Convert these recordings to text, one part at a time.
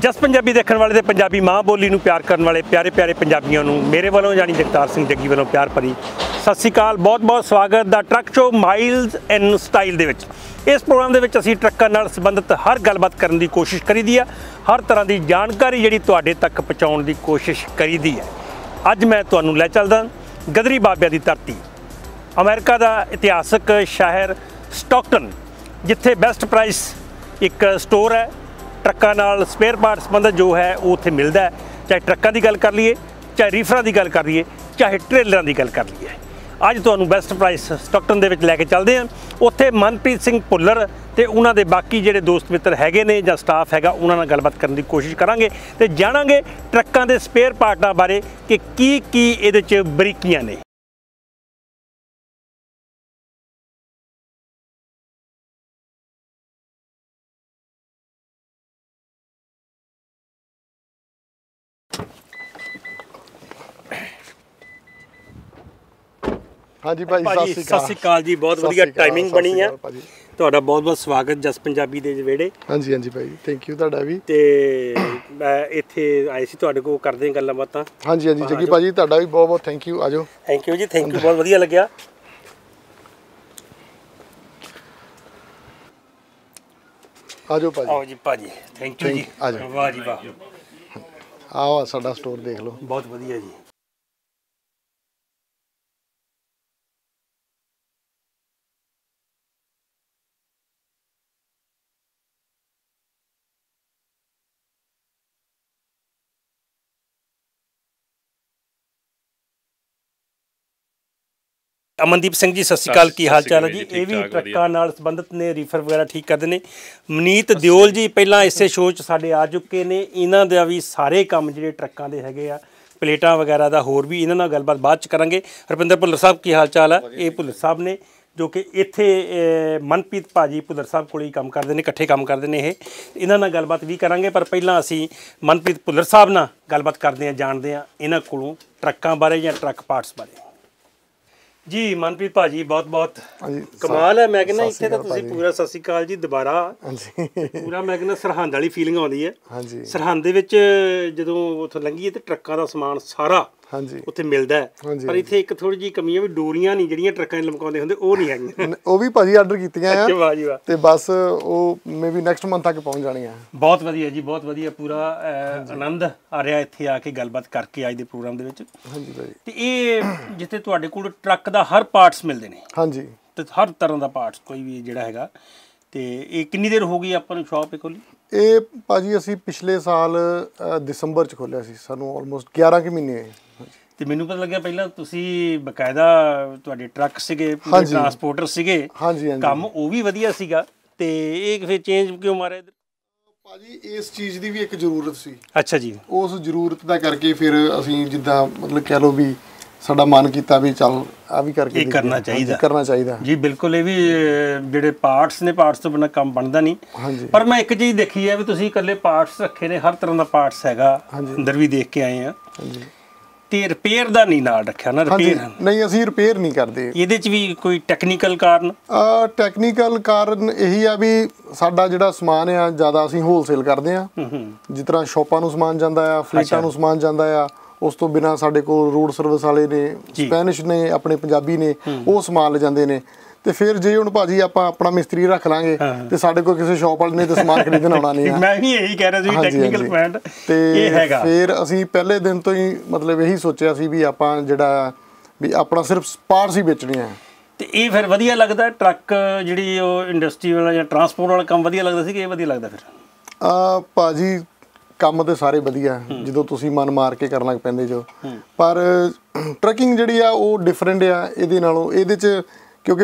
जस पंजाबी देखने वाले ते पंजाबी माँ बोली नूं प्यार करने वाले प्यारे प्यारे पंजाबियों नूं मेरे वालों यानी जगतार सिंह जग्गी वालों प्यार भरी सत श्री अकाल। बहुत बहुत स्वागत दा truck show miles and style दे विच। इस प्रोग्राम दे विच असीं ट्रक्कां नाल संबंधित हर गलबात करन दी कोशिश करीदी है, हर तरह की जानकारी जिहड़ी तुहाडे तक पहुँचाउण दी कोशिश करीदी है। अज मैं तुहानूं लै चलदा गदरी बाबियां दी धरती, अमेरिका का इतिहासक शहर स्टॉकटन, जिथे बेस्ट प्राइस एक स्टोर है। ट्रक्कां नाल स्पेयर पार्ट संबंधित जो है वो उत्थे मिलता है, चाहे ट्रक्कां की गल कर लीए, चाहे रीफरां की गल कर लीए, चाहे ट्रेलरां की गल कर लीए। अज तुहानूं बेस्ट प्राइस स्टॉकटन दे विच लैके चलदे हैं। उत्थे मनप्रीत सिंह भुल्लर ते उन्हां दे बाकी जिहड़े दोस्त मित्र हैगे ने जां स्टाफ हैगा उन्हां नाल गलबात करन दी कोशिश करांगे ते जाणांगे ट्रक्कां दे स्पेयर पार्टां बारे कि की इहदे च बरीकियां ने। हाँ जी भाई सत श्री अकाल जी, बहुत वधिया टाइमिंग बनी है। ਤੁਹਾਡਾ ਬਹੁਤ ਬਹੁਤ ਸਵਾਗਤ ਜਸ ਪੰਜਾਬੀ ਦੇ ਵਿਹੜੇ। ਹਾਂਜੀ ਹਾਂਜੀ ਭਾਈ, ਥੈਂਕ ਯੂ ਤੁਹਾਡਾ ਵੀ। ਤੇ ਮੈਂ ਇੱਥੇ ਆਏ ਸੀ ਤੁਹਾਡੇ ਕੋਲ ਕਰਦੇ ਹਾਂ ਗੱਲਾਂ ਬਾਤਾਂ। ਹਾਂਜੀ ਹਾਂਜੀ ਜੱਗੀ ਭਾਜੀ ਤੁਹਾਡਾ ਵੀ ਬਹੁਤ ਬਹੁਤ ਥੈਂਕ ਯੂ। ਆਜੋ। ਥੈਂਕ ਯੂ ਜੀ, ਥੈਂਕ ਯੂ, ਬਹੁਤ ਵਧੀਆ ਲੱਗਿਆ। ਆਜੋ ਭਾਜੀ। ਆਓ ਜੀ ਭਾਜੀ, ਥੈਂਕ ਯੂ ਜੀ। ਵਾਹ ਜੀ ਵਾਹ। ਆਓ ਸਾਡਾ ਸਟੋਰ ਦੇਖ ਲਓ, ਬਹੁਤ ਵਧੀਆ ਜੀ। ਅਮਨਦੀਪ ਸਿੰਘ ਜੀ, ਸਤਿ ਸ਼੍ਰੀ ਅਕਾਲ, ਕੀ ਹਾਲ ਚਾਲ ਹੈ ਜੀ? ਇਹ ਵੀ ਟਰੱਕਾਂ ਨਾਲ ਸੰਬੰਧਿਤ ਨੇ, ਰੀਫਰ ਵਗੈਰਾ ਠੀਕ ਕਰਦੇ ਨੇ। ਮਨੀਤ ਦਿਓਲ ਜੀ ਪਹਿਲਾਂ ਇਸੇ ਸ਼ੋਅ 'ਚ ਸਾਡੇ ਆ ਚੁੱਕੇ ਨੇ। ਇਹਨਾਂ ਦਾ ਵੀ ਸਾਰੇ ਕੰਮ ਜਿਹੜੇ ਟਰੱਕਾਂ ਦੇ ਹੈਗੇ ਆ, ਪਲੇਟਾਂ ਵਗੈਰਾ ਦਾ, ਹੋਰ ਵੀ ਇਹਨਾਂ ਨਾਲ ਗੱਲਬਾਤ ਬਾਅਦ 'ਚ ਕਰਾਂਗੇ। ਹਰਪਿੰਦਰ ਭੁੱਲਰ ਸਾਹਿਬ, ਕੀ ਹਾਲ ਚਾਲ ਹੈ? ਇਹ ਭੁੱਲਰ ਸਾਹਿਬ ਨੇ ਜੋ ਕਿ ਇੱਥੇ ਮਨਪ੍ਰੀਤ ਭਾਜੀ ਭੁੱਲਰ ਸਾਹਿਬ ਕੋਲ ਹੀ ਕੰਮ ਕਰਦੇ ਨੇ, ਇਕੱਠੇ ਕੰਮ ਕਰਦੇ ਨੇ ਇਹ। ਇਹਨਾਂ ਨਾਲ ਗੱਲਬਾਤ ਵੀ ਕਰਾਂਗੇ, ਪਰ ਪਹਿਲਾਂ ਅਸੀਂ ਮਨਪ੍ਰੀਤ ਭੁੱਲਰ ਸਾਹਿਬ ਨਾਲ ਗੱਲਬਾਤ ਕਰਦੇ ਹਾਂ, ਜਾਣਦੇ ਹਾਂ ਇਹਨਾਂ ਕੋਲੋਂ ਟਰੱਕਾਂ ਬਾਰੇ ਜਾਂ ਟਰੱਕ ਪਾਰਟਸ ਬਾਰੇ। जी मनप्रीत भाजी बहुत बहुत कमाल है। मैं कहना इत्थे तो तुसीं पूरा सत श्री अकाल जी दोबारा पूरा मैं कहना सरहंद वाली फीलिंग आउंदी है। सरहंद दे विच जदों उत्थों लंघीए ते ट्रक्कां दा समान सारा उत्थे मिलदा है, पर इत्थे एक थोड़ी जी कमी है भी डोरियां नहीं जिहड़ियां ट्रक्कां लमकाउंदे हुंदे ओह नहीं हैगीयां। ਉਹ ਵੀ ਭਾਜੀ ਆਰਡਰ ਕੀਤੀਆਂ ਆ। ਵਾਹ ਜੀ ਵਾਹ। ਤੇ ਬਸ ਉਹ ਮੇਬੀ ਨੈਕਸਟ ਮੰਥ ਤੱਕ ਪਹੁੰਚ ਜਾਣੀਆਂ। ਬਹੁਤ ਵਧੀਆ ਜੀ, ਬਹੁਤ ਵਧੀਆ। ਪੂਰਾ ਆਨੰਦ ਆ ਰਿਹਾ ਇੱਥੇ ਆ ਕੇ ਗੱਲਬਾਤ ਕਰਕੇ ਅੱਜ ਦੇ ਪ੍ਰੋਗਰਾਮ ਦੇ ਵਿੱਚ। ਹਾਂਜੀ ਭਾਜੀ। ਤੇ ਇਹ ਜਿੱਥੇ ਤੁਹਾਡੇ ਕੋਲ ਟਰੱਕ ਦਾ ਹਰ ਪਾਰਟਸ ਮਿਲਦੇ ਨੇ। ਹਾਂਜੀ। ਤੇ ਹਰ ਤਰ੍ਹਾਂ ਦਾ ਪਾਰਟਸ ਕੋਈ ਵੀ ਜਿਹੜਾ ਹੈਗਾ। ਤੇ ਇਹ ਕਿੰਨੀ ਦੇਰ ਹੋ ਗਈ ਆਪਾਂ ਨੂੰ ਸ਼ਾਪ ਖੋਲੀ? ਇਹ ਭਾਜੀ ਅਸੀਂ ਪਿਛਲੇ ਸਾਲ ਦਸੰਬਰ 'ਚ ਖੋਲਿਆ ਸੀ, ਸਾਨੂੰ ਆਲਮੋਸਟ 11 ਕੁ ਮਹੀਨੇ ਹੋਏ। ਤੇ ਮੈਨੂੰ ਪਤਾ ਲੱਗਿਆ ਪਹਿਲਾਂ ਤੁਸੀਂ ਬਕਾਇਦਾ ਤੁਹਾਡੇ ਟਰੱਕ ਸੀਗੇ, ਟਰਾਂਸਪੋਰਟਰ ਸੀਗੇ। ਕੰਮ ਉਹ ਵੀ ਵਧੀਆ ਸੀਗਾ, ਤੇ ਇਹ ਫਿਰ ਚੇਂਜ ਕਿਉਂ ਮਾਰਿਆ? ਭਾਜੀ ਇਸ ਚੀਜ਼ ਦੀ ਵੀ ਇੱਕ ਜ਼ਰੂਰਤ ਸੀ। ਅੱਛਾ ਜੀ। ਉਸ ਜ਼ਰੂਰਤ ਦਾ ਕਰਕੇ ਫਿਰ ਅਸੀਂ ਜਿੱਦਾਂ ਮਤਲਬ ਕਹਿ ਲਓ ਵੀ ਸਾਡਾ ਮਨ ਕੀਤਾ ਵੀ ਚੱਲ ਆ ਵੀ ਕਰਕੇ ਕਰਨਾ ਚਾਹੀਦਾ ਜੀ। ਬਿਲਕੁਲ, ਇਹ ਵੀ ਜਿਹੜੇ ਪਾਰਟਸ ਨੇ, ਪਾਰਟਸ ਤੋਂ ਬਿਨਾਂ ਕੰਮ ਬਣਦਾ ਨਹੀਂ। ਪਰ ਮੈਂ ਇੱਕ ਚੀਜ਼ ਦੇਖੀ ਹੈ ਵੀ ਤੁਸੀਂ ਇਕੱਲੇ ਪਾਰਟਸ ਰੱਖੇ ਨੇ, ਹਰ ਤਰ੍ਹਾਂ ਦਾ ਪਾਰਟਸ ਹੈਗਾ, ਅੰਦਰ ਵੀ ਦੇਖ ਕੇ ਆਏ ਆ। ਤੇ ਰਿਪੇਅਰ ਦਾ ਨਹੀਂ ਨਾਲ ਰੱਖਿਆ ਨਾ? ਰਿਪੇਅਰ ਨਹੀਂ, ਅਸੀਂ ਰਿਪੇਅਰ ਨਹੀਂ ਕਰਦੇ। ਇਹਦੇ 'ਚ ਵੀ ਕੋਈ ਟੈਕਨੀਕਲ ਕਾਰਨ? ਟੈਕਨੀਕਲ ਕਾਰਨ ਇਹੀ ਆ ਵੀ ਸਾਡਾ ਜਿਹੜਾ ਸਮਾਨ ਆ ਜ਼ਿਆਦਾ ਅਸੀਂ ਹੋਲਸੇਲ ਕਰਦੇ ਆ। ਜਿਸ ਤਰ੍ਹਾਂ ਸ਼ਾਪਾਂ ਨੂੰ ਸਮਾਨ ਜਾਂਦਾ ਆ, ਫਲੀਟਾਂ ਨੂੰ ਸਮਾਨ ਜਾਂਦਾ ਆ। ਉਸ ਤੋਂ ਬਿਨਾਂ ਸਾਡੇ ਕੋਲ ਰੋਡ ਸਰਵਿਸ ਵਾਲੇ ਨੇ, ਸਪੈਨਿਸ਼ ਨੇ, ਆਪਣੇ ਪੰਜਾਬੀ ਨੇ, ਉਹ ਸਮਾਨ ਲੈ ਜਾਂਦੇ ਨੇ। ਤੇ ਫਿਰ ਜੇ ਹੁਣ ਭਾਜੀ ਆਪਾਂ ਆਪਣਾ ਮਿਸਤਰੀ ਰੱਖ ਲਾਂਗੇ ਤੇ ਸਾਡੇ ਕੋਲ ਕਿਸੇ ਸ਼ਾਪ ਵਾਲੇ ਨੇ ਤੇ ਸਮਾਨ ਖਰੀਦਣ ਆਉਣਾ ਨਹੀਂ। ਮੈਂ ਵੀ ਇਹੀ ਕਹਿ ਰਿਹਾ ਸੀ, ਟੈਕਨੀਕਲ ਪੁਆਇੰਟ ਇਹ ਹੈਗਾ। ਫਿਰ ਅਸੀਂ ਪਹਿਲੇ ਦਿਨ ਤੋਂ ਹੀ ਮਤਲਬ ਇਹੀ ਸੋਚਿਆ ਸੀ ਵੀ ਆਪਾਂ ਜਿਹੜਾ ਵੀ ਆਪਣਾ ਸਿਰਫ ਪਾਰਟਸ ਹੀ ਵੇਚਣੇ ਆ। ਤੇ ਇਹ ਫਿਰ ਵਧੀਆ ਲੱਗਦਾ ਟਰੱਕ ਜਿਹੜੀ ਉਹ ਇੰਡਸਟਰੀ ਵਾਲਾ ਜਾਂ ਟਰਾਂਸਪੋਰਟ ਵਾਲਾ ਕੰਮ ਵਧੀਆ ਲੱਗਦਾ ਸੀ ਕਿ ਇਹ ਵਧੀਆ ਲੱਗਦਾ? ਫਿਰ ਭਾਜੀ ਕੰਮ ਤੇ ਸਾਰੇ ਵਧੀਆ ਜਦੋਂ ਤੁਸੀਂ ਮਨ ਮਾਰ ਕੇ ਕਰਨ ਲੱਗ ਪੈਂਦੇ ਜੋ, ਪਰ ਟਰੱਕਿੰਗ ਜਿਹੜੀ ਆ ਉਹ ਡਿਫਰੈਂਟ ਆ ਇਹਦੇ ਨਾਲੋਂ। ਇਹਦੇ 'ਚ ਕਿਉਂਕਿ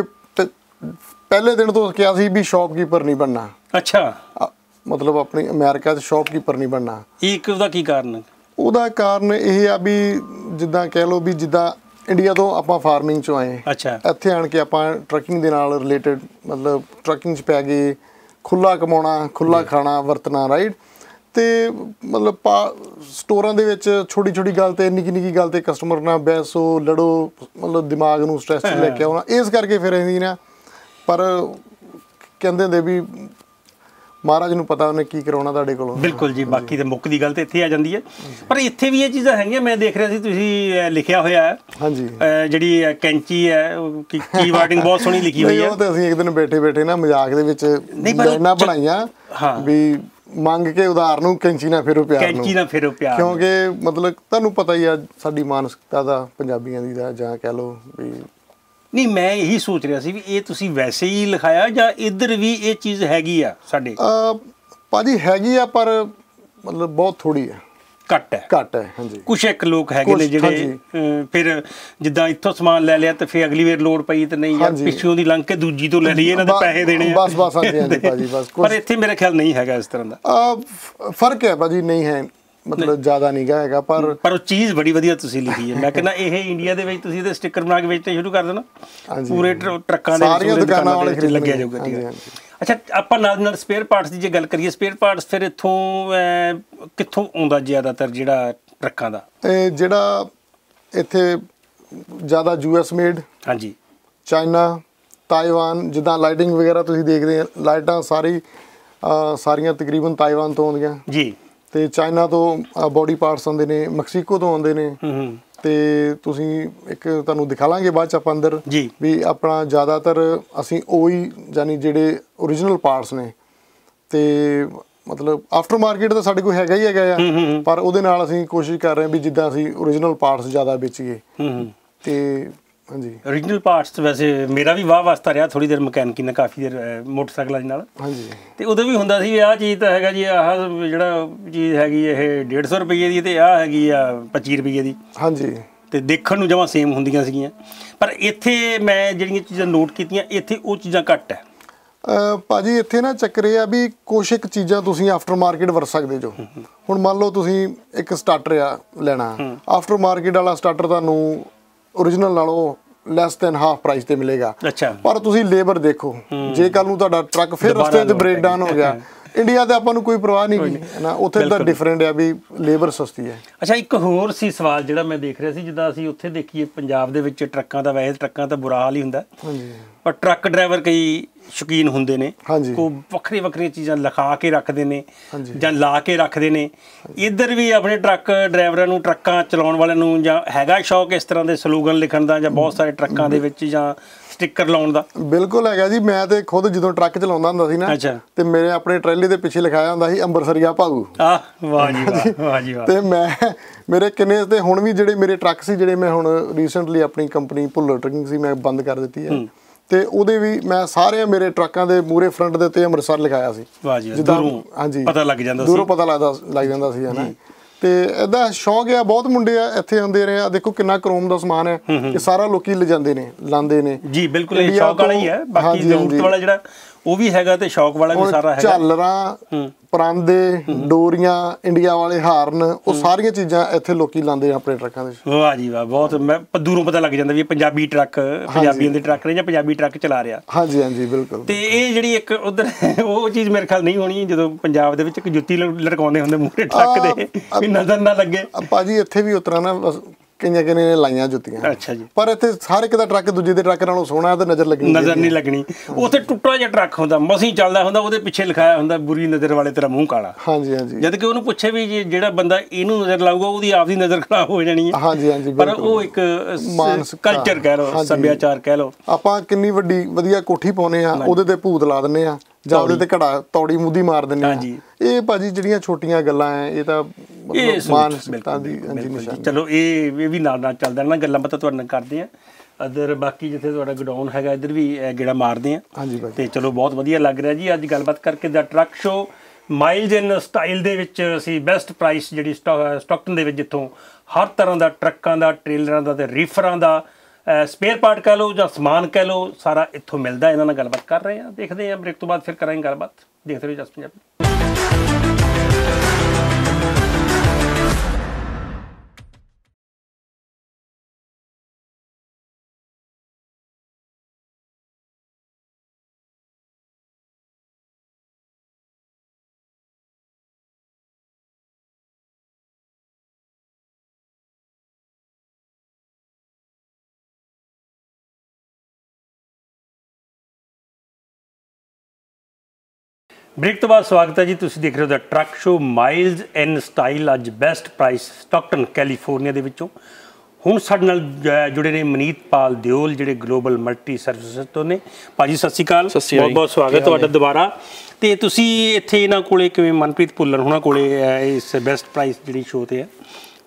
ਪਹਿਲੇ ਦਿਨ ਤੋਂ ਕਿਹਾ ਸੀ ਵੀ ਸ਼ਾਪਕੀਪਰ ਨਹੀਂ ਬਣਨਾ। ਅੱਛਾ। ਮਤਲਬ ਆਪਣੀ ਅਮਰੀਕਾ 'ਚ ਸ਼ਾਪਕੀਪਰ ਨਹੀਂ ਬਣਨਾ। ਇਹ ਉਹਦਾ ਕੀ ਕਾਰਨ? ਉਹਦਾ ਕਾਰਨ ਇਹ ਆ ਵੀ ਜਿੱਦਾਂ ਕਹਿ ਲਓ ਵੀ ਜਿੱਦਾਂ ਇੰਡੀਆ ਤੋਂ ਆਪਾਂ ਫਾਰਮਿੰਗ 'ਚੋਂ ਆਏ। ਅੱਛਾ। ਇੱਥੇ ਆਣ ਕੇ ਆਪਾਂ ਟਰੱਕਿੰਗ ਦੇ ਨਾਲ ਰਿਲੇਟਡ ਮਤਲਬ ਟਰੱਕਿੰਗ 'ਚ ਪੈ ਗਏ, ਖੁੱਲ੍ਹਾ ਕਮਾਉਣਾ, ਖੁੱਲ੍ਹਾ ਖਾਣਾ, ਵਰਤਣਾ, ਰਾਈਟ। ਤੇ ਮਤਲਬ ਸਟੋਰਾਂ ਦੇ ਵਿੱਚ ਛੋਟੀ ਛੋਟੀ ਗੱਲ ਤੇ ਨਿੱਕੀ ਨਿੱਕੀ ਗੱਲ ਤੇ ਕਸਟਮਰ ਨਾਲ ਬਹਿਸੋ, ਲੜੋ, ਮਤਲਬ ਦਿਮਾਗ ਨੂੰ ਸਟ੍ਰੈਸ 'ਚ ਲੈ ਕੇ ਆਉਣਾ। ਇਸ ਕਰਕੇ ਫਿਰ ਅਸੀਂ ਨਾ, ਪਰ ਕਹਿੰਦੇ ਹੁੰਦੇ ਵੀ ਮਹਾਰਾਜ ਨੂੰ ਪਤਾ ਉਹਨੇ ਕੀ ਕਰਾਉਣਾ ਤੁਹਾਡੇ ਕੋਲੋਂ। ਬਿਲਕੁਲ ਜੀ, ਬਾਕੀ ਤੇ ਮੁੱਕ ਦੀ ਗੱਲ ਤੇ ਇੱਥੇ ਆ ਜਾਂਦੀ ਹੈ। ਪਰ ਇੱਥੇ ਵੀ ਇਹ ਚੀਜ਼ਾਂ ਹੈਗੀਆਂ, ਮੈਂ ਦੇਖ ਰਿਹਾ ਸੀ ਤੁਸੀਂ ਲਿਖਿਆ ਹੋਇਆ ਹੈ ਹਾਂਜੀ ਜਿਹੜੀ ਕੈਂਚੀ ਹੈ ਕੀ ਵਾਰਡਿੰਗ ਬਹੁਤ ਸੋਹਣੀ ਲਿਖੀ ਹੋਈ ਹੈ। ਉਹ ਤਾਂ ਅਸੀਂ ਇੱਕ ਦਿਨ ਬੈਠੇ ਨਾ ਮਜ਼ਾਕ ਦੇ ਵਿੱਚ ਲਾਈਨਾਂ ਬਣਾਈਆਂ ਵੀ ਮੰਗ ਕੇ ਉਧਾਰ ਨੂੰ ਕੈਂਚੀ ਨਾ ਫੇਰੋ ਪਿਆਰ ਨੂੰ, ਕੈਂਚੀ ਨਾ ਫੇਰੋ ਪਿਆਰ, ਕਿਉਂਕਿ ਮਤਲਬ ਤੁਹਾਨੂੰ ਪਤਾ ਹੀ ਆ ਸਾਡੀ ਮਾਨਸਿਕਤਾ ਦਾ ਪੰਜਾਬੀਆਂ ਦੀ ਦਾ, ਜਾਂ ਕਹਿ ਲਓ ਵੀ। ਨਹੀਂ, ਮੈਂ ਇਹੀ ਸੋਚ ਰਿਹਾ ਸੀ ਵੀ ਇਹ ਤੁਸੀਂ ਵੈਸੇ ਹੀ ਲਿਖਾਇਆ ਜਾਂ ਇੱਧਰ ਵੀ ਇਹ ਚੀਜ਼ ਹੈਗੀ ਆ ਸਾਡੇ? ਭਾਜੀ ਹੈਗੀ ਆ, ਪਰ ਮਤਲਬ ਬਹੁਤ ਥੋੜੀ ਹੈ, ਘੱਟ ਹੈ। ਹਾਂਜੀ, ਕੁਛ ਇੱਕ ਲੋਕ ਹੈਗੇ ਨੇ ਜਿਹੜੇ ਫਿਰ ਜਿੱਦਾਂ ਇੱਥੋਂ ਸਮਾਨ ਲੈ ਲਿਆ ਤੇ ਫਿਰ ਅਗਲੀ ਵਾਰ ਲੋੜ ਪਈ ਤੇ ਨਹੀਂ ਯਾਰ ਪਿੱਛੋਂ ਦੀ ਲੰਘ ਕੇ ਦੂਜੀ ਤੋਂ ਲੈ ਲਈਏ, ਇਹਨਾਂ ਦੇ ਪੈਸੇ ਦੇਣੇ ਆ। ਬਸ ਹਾਂਜੀ ਭਾਜੀ, ਬਸ। ਪਰ ਇੱਥੇ ਮੇਰੇ ਖਿਆਲ ਨਹੀਂ ਹੈਗਾ ਇਸ ਤਰ੍ਹਾਂ ਦਾ। ਫਰਕ ਹੈ ਭਾਜੀ, ਨਹੀਂ ਹੈ ਮਤਲਬ ਜ਼ਿਆਦਾ ਨਹੀਂ ਗਾ ਹੈਗਾ, ਪਰ ਉਹ ਚੀਜ਼ ਬੜੀ ਵਧੀਆ ਤੁਸੀਂ ਲਿਖੀ ਹੈ। ਮੈਂ ਕਹਿੰਦਾ ਇਹ ਇੰਡੀਆ ਦੇ ਵਿੱਚ ਤੁਸੀਂ ਇਹਦੇ ਸਟicker ਬਣਾ ਕੇ ਵੇਚਣੇ ਸ਼ੁਰੂ ਕਰ ਦੇਣਾ, ਪੂਰੇ ਟਰੱਕਾਂ ਦੇ ਸਾਰੀਆਂ ਦੁਕਾਨਾਂ ਵਾਲੇ ਖਰੀਦ ਲੱਗਿਆ ਜਾਊਗਾ। ਅੱਛਾ, ਆਪਾਂ ਨਾਲ ਸਪੇਅਰ ਪਾਰਟਸ ਦੀ ਜੇ ਗੱਲ ਕਰੀਏ, ਸਪੇਅਰ ਪਾਰਟਸ ਫਿਰ ਇੱਥੋਂ ਕਿੱਥੋਂ ਆਉਂਦਾ ਜ਼ਿਆਦਾਤਰ ਜਿਹੜਾ ਟਰੱਕਾਂ ਦਾ? ਜਿਹੜਾ ਇੱਥੇ ਜ਼ਿਆਦਾ US ਮੇਡ, ਹਾਂਜੀ, ਚਾਈਨਾ, ਤਾਈਵਾਨ, ਜਿੱਦਾਂ ਲਾਈਟਿੰਗ ਵਗੈਰਾ ਤੁਸੀਂ ਦੇਖਦੇ ਆ, ਲਾਈਟਾਂ ਸਾਰੀਆਂ ਤਕਰੀਬਨ ਤਾਈਵਾਨ ਤੋਂ ਆਉਂਦੀਆਂ ਜੀ, ਤੇ ਚਾਈਨਾ ਤੋਂ ਬੋਡੀ ਪਾਰਟਸ ਆਉਂਦੇ ਨੇ, ਮੈਕਸੀਕੋ ਤੋਂ ਆਉਂਦੇ ਨੇ। ਤੇ ਤੁਸੀਂ ਇੱਕ ਤੁਹਾਨੂੰ ਦਿਖਾ ਲਾਂਗੇ ਬਾਅਦ ਚ ਆਪਾਂ ਅੰਦਰ ਵੀ ਆਪਣਾ ਜ਼ਿਆਦਾਤਰ ਅਸੀਂ ਉਹੀ ਯਾਨੀ ਜਿਹੜੇ ਓਰੀਜਨਲ ਪਾਰਟਸ ਨੇ, ਤੇ ਮਤਲਬ ਆਫਟਰ ਮਾਰਕੀਟ ਤਾਂ ਸਾਡੇ ਕੋਲ ਹੈਗਾ ਹੀ ਹੈਗਾ ਆ, ਪਰ ਉਹਦੇ ਨਾਲ ਅਸੀਂ ਕੋਸ਼ਿਸ਼ ਕਰ ਰਹੇ ਹਾਂ ਵੀ ਜਿੱਦਾਂ ਅਸੀਂ ਓਰੀਜਨਲ ਪਾਰਟਸ ਜ਼ਿਆਦਾ ਵੇਚੀਏ। ਤੇ ਹਾਂਜੀ, ਓਰੀਜਨਲ ਪਾਰਟਸ ਵੈਸੇ ਮੇਰਾ ਵੀ ਵਾਹ ਵਾਸਤਾ ਰਿਹਾ ਥੋੜੀ ਦੇਰ ਮਕੈਨਿਕੀ ਨਾਲ, ਕਾਫੀ ਦੇਰ ਮੋਟਰਸਾਈਕਲਾਂ ਦੇ ਨਾਲ। ਹਾਂਜੀ, ਤੇ ਉਦੋਂ ਵੀ ਹੁੰਦਾ ਸੀ ਆਹ ਚੀਜ਼ ਤਾਂ ਹੈਗਾ ਜੀ, ਆਹ ਜਿਹੜਾ ਚੀਜ਼ ਹੈਗੀ ਇਹ 150 ਰੁਪਏ ਦੀ ਤੇ ਆਹ ਹੈਗੀ ਆ 25 ਰੁਪਏ ਦੀ। ਹਾਂਜੀ, ਤੇ ਦੇਖਣ ਨੂੰ ਜਮਾਂ ਸੇਮ ਹੁੰਦੀਆਂ ਸੀਗੀਆਂ, ਪਰ ਇੱਥੇ ਮੈਂ ਜਿਹੜੀਆਂ ਚੀਜ਼ਾਂ ਨੋਟ ਕੀਤੀਆਂ, ਇੱਥੇ ਉਹ ਚੀਜ਼ਾਂ ਘੱਟ ਹੈ। ਭਾਜੀ ਇੱਥੇ ਨਾ ਚੱਕਰ ਇਹ ਆ ਵੀ ਕੁਛ ਇੱਕ ਚੀਜ਼ਾਂ ਤੁਸੀਂ ਆਫਟਰ ਮਾਰਕੀਟ ਵਰਤ ਸਕਦੇ ਜੋ। ਹੁਣ ਮੰਨ ਲਓ ਤੁਸੀਂ ਇੱਕ ਸਟਾਰਟਰ ਆ ਲੈਣਾ, ਆਫਟਰ ਮਾਰਕੀਟ ਵਾਲਾ ਸਟਾਰਟਰ ਤੁਹਾਨੂੰ ਓਰੀਜਨਲ ਨਾਲੋਂ ਲੈਸ ਦੈਨ ਹਾਫ ਪ੍ਰਾਈਸ ਤੇ ਮਿਲੇਗਾ। ਅੱਛਾ, ਪਰ ਤੁਸੀਂ ਲੇਬਰ ਦੇਖੋ, ਜੇ ਕੱਲ ਨੂੰ ਤੁਹਾਡਾ ਟਰੱਕ ਫਿਰ ਰਸਤੇ 'ਚ ਬ੍ਰੇਕ ਡਾਊਨ ਹੋ ਗਿਆ, ਇੰਡੀਆ ਤੇ ਆਪਾਂ ਨੂੰ ਕੋਈ ਪਰਵਾਹ ਨਹੀਂ ਗੀ ਨਾ, ਉੱਥੇ ਤਾਂ ਡਿਫਰੈਂਟ ਆ ਵੀ ਲੇਬਰ ਸਸਤੀ ਹੈ। ਅੱਛਾ, ਇੱਕ ਹੋਰ ਸੀ ਸਵਾਲ ਜਿਹੜਾ ਮੈਂ ਦੇਖ ਰਿਹਾ ਸੀ, ਜਿੱਦਾਂ ਅਸੀਂ ਉੱਥੇ ਦੇਖੀਏ ਪੰਜਾਬ ਦੇ ਵਿੱਚ ਟਰੱਕਾਂ ਦਾ, ਵੈਸੇ ਟਰੱਕਾਂ ਦਾ ਬੁਰਾ ਹਾਲ ਹੀ ਹੁੰਦਾ, ਪਰ ਟਰੱਕ ਡਰਾਈਵਰ ਕਈ ਸ਼ੌਕੀਨ ਹੁੰਦੇ ਨੇ, ਉਹ ਵੱਖਰੀਆਂ ਚੀਜ਼ਾਂ ਲਿਖਾ ਕੇ ਰੱਖਦੇ ਨੇ ਜਾਂ ਲਾ ਕੇ ਰੱਖਦੇ ਨੇ। ਇੱਧਰ ਵੀ ਆਪਣੇ ਟਰੱਕ ਡਰਾਈਵਰਾਂ ਨੂੰ, ਟਰੱਕਾਂ ਚਲਾਉਣ ਵਾਲਿਆਂ ਨੂੰ ਜਾਂ ਹੈਗਾ ਸ਼ੌਕ ਇਸ ਤਰ੍ਹਾਂ ਦੇ ਸਲੋਗਨ ਲਿਖਣ ਦਾ, ਜਾਂ ਬਹੁਤ ਸਾਰੇ ਟਰੱਕਾਂ ਦੇ ਵਿੱਚ ਜਾਂ ਸਟicker ਲਾਉਣ ਦਾ? ਬਿਲਕੁਲ ਹੈਗਾ ਜੀ, ਮੈਂ ਤੇ ਖੁਦ ਜਦੋਂ ਟਰੱਕ ਚਲਾਉਂਦਾ ਹੁੰਦਾ ਸੀ ਨਾ, ਤੇ ਮੇਰੇ ਆਪਣੇ ਟਰੈਲੀ ਦੇ ਪਿੱਛੇ ਲਿਖਾਇਆ ਹੁੰਦਾ ਸੀ ਅੰਬਰਸਰੀਆ ਭਾਊ। ਵਾਹ ਜੀ ਵਾਹ, ਵਾਹ ਜੀ ਵਾਹ। ਤੇ ਮੇਰੇ ਕਿੰਨੇ ਤੇ ਹੁਣ ਵੀ ਜਿਹੜੇ ਮੇਰੇ ਟਰੱਕ ਸੀ, ਜਿਹੜੇ ਮੈਂ ਹੁਣ ਰੀਸੈਂਟਲੀ ਆਪਣੀ ਕੰਪਨੀ ਭੁੱਲਰ ਟਰੱਕਿੰਗ ਸੀ, ਮੈਂ ਬੰਦ ਕਰ ਦਿੱਤੀ ਹੈ, ਤੇ ਉਹਦੇ ਵੀ ਮੈਂ ਸਾਰੇ ਮੇਰੇ ਟਰੱਕਾਂ ਦੇ ਮੂਹਰੇ ਫਰੰਟ ਦੇ ਉੱਤੇ ਅੰਮ੍ਰਿਤਸਰ ਲਿਖਾਇਆ ਸੀ। ਦੂਰੋਂ ਪਤਾ ਲੱਗ ਜਾਂਦਾ ਸੀ, ਦੂਰੋਂ ਪਤਾ ਲੱਗ ਜਾਂਦਾ ਸੀ ਹਨਾ। ਤੇ ਇਹਦਾ ਸ਼ੌਂਕ ਆ, ਬਹੁਤ ਮੁੰਡੇ ਆ ਇੱਥੇ ਆਉਂਦੇ ਰਹੇ ਆ, ਦੇਖੋ ਕਿੰਨਾ ਕਰੋਮ ਦਾ ਸਮਾਨ ਹੈ, ਇਹ ਸਾਰਾ ਲੋਕੀ ਲਿਜਾਂਦੇ ਨੇ, ਲਾਉਂਦੇ ਨੇ ਜੀ। ਬਿਲਕੁਲ, ਇਹ ਸ਼ੌਕ ਵਾਲਾ ਹੀ ਹੈ, ਬਾਕੀ ਜ਼ਰੂਰਤ ਵਾਲਾ ਜਿਹੜਾ ਉਹ ਵੀ ਹੈਗਾ ਤੇ ਸ਼ੌਕ ਵਾਲਾ ਵੀ ਸਾਰਾ ਹੈਗਾ। ਝਾਲਰਾਂ, ਪਰਾਂਦੇ, ਡੋਰੀਆਂ, ਇੰਡੀਆ ਵਾਲੇ ਹਾਰਨ, ਉਹ ਸਾਰੀਆਂ ਚੀਜ਼ਾਂ ਇੱਥੇ ਲੋਕੀ ਲਾਉਂਦੇ ਆ ਆਪਣੇ ਟਰੱਕਾਂ ਦੇ। ਵਾਹ ਜੀ ਵਾਹ, ਬਹੁਤ। ਮੈਂ ਦੂਰੋਂ ਪਤਾ ਲੱਗ ਜਾਂਦਾ ਵੀ ਇਹ ਪੰਜਾਬੀ ਟਰੱਕ, ਪੰਜਾਬੀਆਂ ਦੇ ਟਰੱਕ ਨੇ ਜਾਂ ਪੰਜਾਬੀ ਟਰੱਕ ਚਲਾ ਰਿਹਾ। ਹਾਂਜੀ ਹਾਂਜੀ, ਬਿਲਕੁਲ। ਤੇ ਇਹ ਜਿਹੜੀ ਇੱਕ ਉਧਰ ਉਹ ਚੀਜ਼ ਮੇਰੇ ਖਿਆਲ ਨਹੀਂ ਹੋਣੀ, ਜਦੋਂ ਪੰਜਾਬ ਦੇ ਵਿੱਚ ਇੱਕ ਜੁੱਤੀ ਲਟਕਾਉਂਦੇ ਹੁੰਦੇ ਮੂਹਰੇ ਟਰੱਕ ਦੇ ਵੀ ਨਜ਼ਰ ਨਾ ਲੱਗੇ। ਭਾਜੀ ਇੱਥੇ ਵੀ ਉਤਰਾ ਨਾ ਕਈਆਂ ਨੇ ਲਾਈਆਂ ਜੁੱਤੀਆਂ। ਅੱਛਾ ਜੀ, ਪਰ ਇੱਥੇ ਹਰ ਇੱਕ ਦਾ ਟਰੱਕ ਦੂਜੇ ਦੇ ਟਰੱਕ ਨਾਲੋਂ ਸੋਹਣਾ ਤੇ ਨਜ਼ਰ ਨਹੀਂ ਲੱਗਣੀ। ਉੱਥੇ ਟੁੱਟਾ ਜਿਹਾ ਟਰੱਕ ਹੁੰਦਾ, ਮਸੀਂ ਚੱਲਦਾ ਹੁੰਦਾ, ਉਹਦੇ ਪਿੱਛੇ ਲਿਖਾਇਆ ਹੁੰਦਾ ਬੁਰੀ ਨਜ਼ਰ ਵਾਲੇ ਤੇਰਾ ਮੂੰਹ ਕਾਲਾ। ਹਾਂਜੀ ਹਾਂਜੀ, ਜਦ ਕਿ ਉਹਨੂੰ ਪੁੱਛੇ ਵੀ ਜਿਹੜਾ ਬੰਦਾ ਇਹਨੂੰ ਨਜ਼ਰ ਲਾਊਗਾ ਉਹਦੀ ਆਪਦੀ ਨਜ਼ਰ ਖਰਾਬ ਹੋ ਜਾਣੀ ਹੈ। ਹਾਂਜੀ ਹਾਂਜੀ, ਪਰ ਉਹ ਇੱਕ ਕਲਚਰ ਕਹਿ ਲਓ, ਸੱਭਿਆਚਾਰ ਕਹਿ ਲਓ। ਆਪਾਂ ਕਿੰਨੀ ਵੱਡੀ ਵਧੀਆ ਕੋਠੀ ਪਾਉਨੇ ਆ, ਉਹਦੇ ਤੇ ਭੂਤ ਲਾ ਦਿੰਨੇ ਆ, ਜਾਂ ਉਹਦੇ ਤੇ ਘੜਾ ਤੌੜੀ ਮੁੱਦੀ ਮਾਰ ਦਿੰਨੇ ਆ। ਇਹ ਭਾਜੀ ਜਿਹੜੀਆਂ ਛੋਟੀਆਂ ਗੱਲਾਂ ਐ, ਇਹ ਤਾਂ ਮਾਨਸਿਕਤਾ ਦੀ ਨਿਸ਼ਾਨੀ। ਚਲੋ ਇਹ ਵੀ ਨਾਲ ਚੱਲਦਾ ਨਾ, ਗੱਲਾਂ ਬਾਤਾਂ ਤੁਹਾਡੇ ਨਾਲ ਕਰਦੇ ਆ। ਅਦਰ ਬਾਕੀ ਜਿੱਥੇ ਤੁਹਾਡਾ ਗਡਾਊਨ ਹੈਗਾ, ਇੱਧਰ ਵੀ ਗੇੜਾ ਮਾਰਦੇ ਆ। ਹਾਂਜੀ ਭਾਈ, ਤੇ ਚਲੋ ਬਹੁਤ ਵਧੀਆ ਲੱਗ ਰਿਹਾ ਜੀ ਅੱਜ ਗੱਲਬਾਤ ਕਰਕੇ। The truck show miles in style ਦੇ ਵਿੱਚ ਅਸੀਂ ਬੈਸਟ ਪ੍ਰਾਈਸ ਜਿਹੜੀ ਸਟਾਕਟਨ ਦੇ ਵਿੱਚ, ਜਿੱਥੋਂ ਹਰ ਤਰ੍ਹਾਂ ਦਾ ਟਰੱਕਾਂ ਦਾ, ਟ੍ਰੇਲਰਾਂ ਦਾ ਤੇ ਰੀਫਰਾਂ ਦਾ ਸਪੇਅਰ ਪਾਰਟ ਕਹਿ ਲਓ ਜਾਂ ਸਮਾਨ ਕਹਿ ਲਓ, ਸਾਰਾ ਇੱਥੋਂ ਮਿਲਦਾ। ਇਹਨਾਂ ਨਾਲ ਗੱਲਬਾਤ ਕਰ ਰਹੇ ਹਾਂ, ਦੇਖਦੇ ਹਾਂ ਬ੍ਰੇਕ ਤੋਂ ਬਾਅਦ ਫਿਰ ਕਰਾਂਗੇ ਗੱਲਬਾਤ। ਦੇਖਦੇ ਰਹੋ ਜਸ ਪੰਜਾਬੀ। ਬ੍ਰੇਕ ਤੋਂ ਬਾਅਦ ਸਵਾਗਤ ਹੈ ਜੀ। ਤੁਸੀਂ ਦੇਖ ਰਹੇ ਹੋ the truck show miles and style. ਅੱਜ ਬੈਸਟ ਪ੍ਰਾਈਸ ਸਟਾਕਟਨ ਕੈਲੀਫੋਰਨੀਆ ਦੇ ਵਿੱਚੋਂ। ਹੁਣ ਸਾਡੇ ਨਾਲ ਜੁੜੇ ਨੇ ਮਨੀਤਪਾਲ ਦਿਓਲ, ਜਿਹੜੇ ਗਲੋਬਲ ਮਲਟੀ ਸਰਵਿਸਿਜ਼ ਤੋਂ ਨੇ। ਭਾਜੀ ਸਤਿ ਸ਼੍ਰੀ ਅਕਾਲ, ਬਹੁਤ ਬਹੁਤ ਸਵਾਗਤ ਤੁਹਾਡਾ ਦੁਬਾਰਾ। ਤੇ ਤੁਸੀਂ ਇੱਥੇ ਇਹਨਾਂ ਕੋਲੇ ਕਿਵੇਂ ਮਨਪ੍ਰੀਤ ਭੁੱਲਰ ਹੋਣਾ ਕੋਲੇ ਇਸ ਬੈਸਟ ਪ੍ਰਾਈਸ ਜਿਹੜੀ ਸ਼ੋਅ ਤੇ ਹੈ?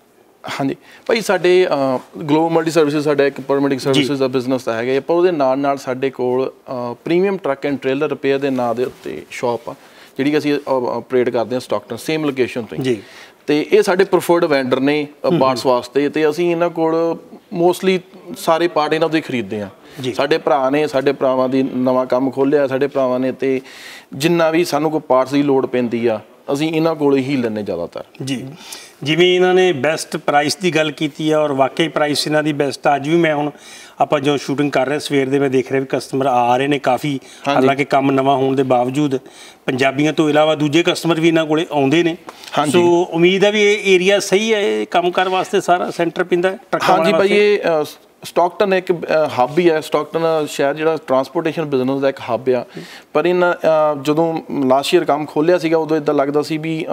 ਹਾਂਜੀ ਭਾਈ, ਸਾਡੇ ਗਲੋਬਲ ਮਲਟੀ ਸਰਵਿਸਿਜ਼ ਸਾਡਾ ਇੱਕ ਪਰਮਿਟਿੰਗ ਸਰਵਿਸਿਜ਼ ਦਾ ਬਿਜ਼ਨਸ ਤਾਂ ਹੈਗਾ, ਪਰ ਉਹਦੇ ਨਾਲ ਨਾਲ ਸਾਡੇ ਕੋਲ premium truck and trailer repair ਦੇ ਨਾਂ ਦੇ ਉੱਤੇ ਸ਼ਾਪ ਆ, ਜਿਹੜੀ ਅਸੀਂ ਆਪਰੇਟ ਕਰਦੇ ਹਾਂ ਸਟਾਕਟਨ ਸੇਮ ਲੋਕੇਸ਼ਨ ਤੋਂ ਜੀ। ਤੇ ਇਹ ਸਾਡੇ ਪ੍ਰੈਫਰਡ ਵੈਂਡਰ ਨੇ ਪਾਰਟਸ ਵਾਸਤੇ, ਤੇ ਅਸੀਂ ਇਹਨਾਂ ਕੋਲ ਮੋਸਟਲੀ ਸਾਰੇ ਪਾਰਟ ਇਹਨਾਂ ਤੋਂ ਹੀ ਖਰੀਦਦੇ ਹਾਂ। ਸਾਡੇ ਭਰਾ ਨੇ, ਸਾਡੇ ਭਰਾਵਾਂ ਦੀ ਨਵਾਂ ਕੰਮ ਖੋਲ੍ਹਿਆ ਸਾਡੇ ਭਰਾਵਾਂ ਨੇ, ਤੇ ਜਿੰਨਾ ਵੀ ਸਾਨੂੰ ਕੋਈ ਪਾਰਟਸ ਦੀ ਲੋੜ ਪੈਂਦੀ ਆ ਅਸੀਂ ਇਹਨਾਂ ਕੋਲ ਹੀ ਲੈਂਦੇ ਜ਼ਿਆਦਾਤਰ ਜੀ। ਜਿਵੇਂ ਇਹਨਾਂ ਨੇ ਬੈਸਟ ਪ੍ਰਾਈਸ ਦੀ ਗੱਲ ਕੀਤੀ ਆ, ਔਰ ਵਾਕਈ ਪ੍ਰਾਈਸ ਇਹਨਾਂ ਦੀ ਬੈਸਟ। ਅੱਜ ਵੀ ਮੈਂ ਹੁਣ ਆਪਾਂ ਜੋ ਸ਼ੂਟਿੰਗ ਕਰ ਰਹੇ ਸਵੇਰ ਦੇ, ਮੈਂ ਦੇਖ ਰਿਹਾ ਵੀ ਕਸਟਮਰ ਆ ਰਹੇ ਨੇ ਕਾਫੀ, ਹਾਲਾਂਕਿ ਕੰਮ ਨਵਾਂ ਹੋਣ ਦੇ ਬਾਵਜੂਦ ਪੰਜਾਬੀਆਂ ਤੋਂ ਇਲਾਵਾ ਦੂਜੇ ਕਸਟਮਰ ਵੀ ਇਹਨਾਂ ਕੋਲੇ ਆਉਂਦੇ ਨੇ। ਸੋ ਉਮੀਦ ਹੈ ਵੀ ਇਹ ਏਰੀਆ ਸਹੀ ਹੈ, ਇਹ ਕੰਮ ਕਾਰ ਵਾਸਤੇ ਸਾਰਾ ਸੈਂਟਰ ਪੈਂਦਾ ਟਰੱਕਾਂ। ਹਾਂਜੀ ਭਾਈ, ਇਹ ਸਟਾਕਟਨ ਇੱਕ ਹੱਬ ਹੀ ਹੈ। ਸਟਾਕਟਨ ਸ਼ਹਿਰ ਜਿਹੜਾ ਟਰਾਂਸਪੋਰਟੇਸ਼ਨ ਬਿਜ਼ਨਸ ਦਾ ਇੱਕ ਹੱਬ ਆ, ਪਰ ਇਹਨਾਂ ਜਦੋਂ ਲਾਸਟ ਈਅਰ ਕੰਮ ਖੋਲ੍ਹਿਆ ਸੀਗਾ ਉਦੋਂ ਇੱਦਾਂ ਲੱਗਦਾ ਸੀ ਵੀ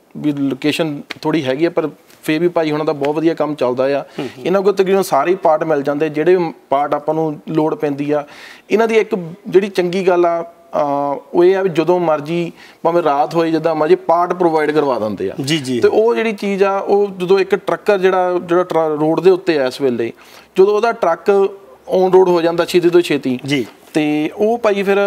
ਲੋਕੇਸ਼ਨ ਥੋੜ੍ਹੀ ਹੈਗੀ ਆ, ਪਰ ਫਿਰ ਵੀ ਭਾਈ ਹੁਣਾਂ ਦਾ ਬਹੁਤ ਵਧੀਆ ਕੰਮ ਚੱਲਦਾ ਆ। ਇਹਨਾਂ ਕੋਲ ਤਕਰੀਬਨ ਸਾਰੇ ਪਾਰਟ ਮਿਲ ਜਾਂਦੇ, ਜਿਹੜੇ ਪਾਰਟ ਆਪਾਂ ਨੂੰ ਲੋੜ ਪੈਂਦੀ ਆ। ਇਹਨਾਂ ਦੀ ਇੱਕ ਜਿਹੜੀ ਚੰਗੀ ਗੱਲ ਆ ਉਹ ਇਹ ਆ ਵੀ ਜਦੋਂ ਮਰਜੀ ਭਾਵੇਂ ਰਾਤ ਹੋਏ ਜਿੱਦਾਂ ਮਰਜੀ ਪਾਰਟ ਪ੍ਰੋਵਾਈਡ ਕਰਵਾ ਦਿੰਦੇ ਆ ਤੇ ਉਹ ਜਿਹੜੀ ਚੀਜ਼ ਆ, ਉਹ ਜਦੋਂ ਇੱਕ ਟਰੱਕਰ ਜਿਹੜਾ ਰੋਡ ਦੇ ਉੱਤੇ ਆ ਇਸ ਵੇਲੇ, ਜਦੋਂ ਉਹਦਾ ਟਰੱਕ ਔਨ ਰੋਡ ਹੋ ਜਾਂਦਾ ਛੇਤੀ ਤੋਂ ਛੇਤੀ ਤੇ ਉਹ ਭਾਈ ਫਿਰ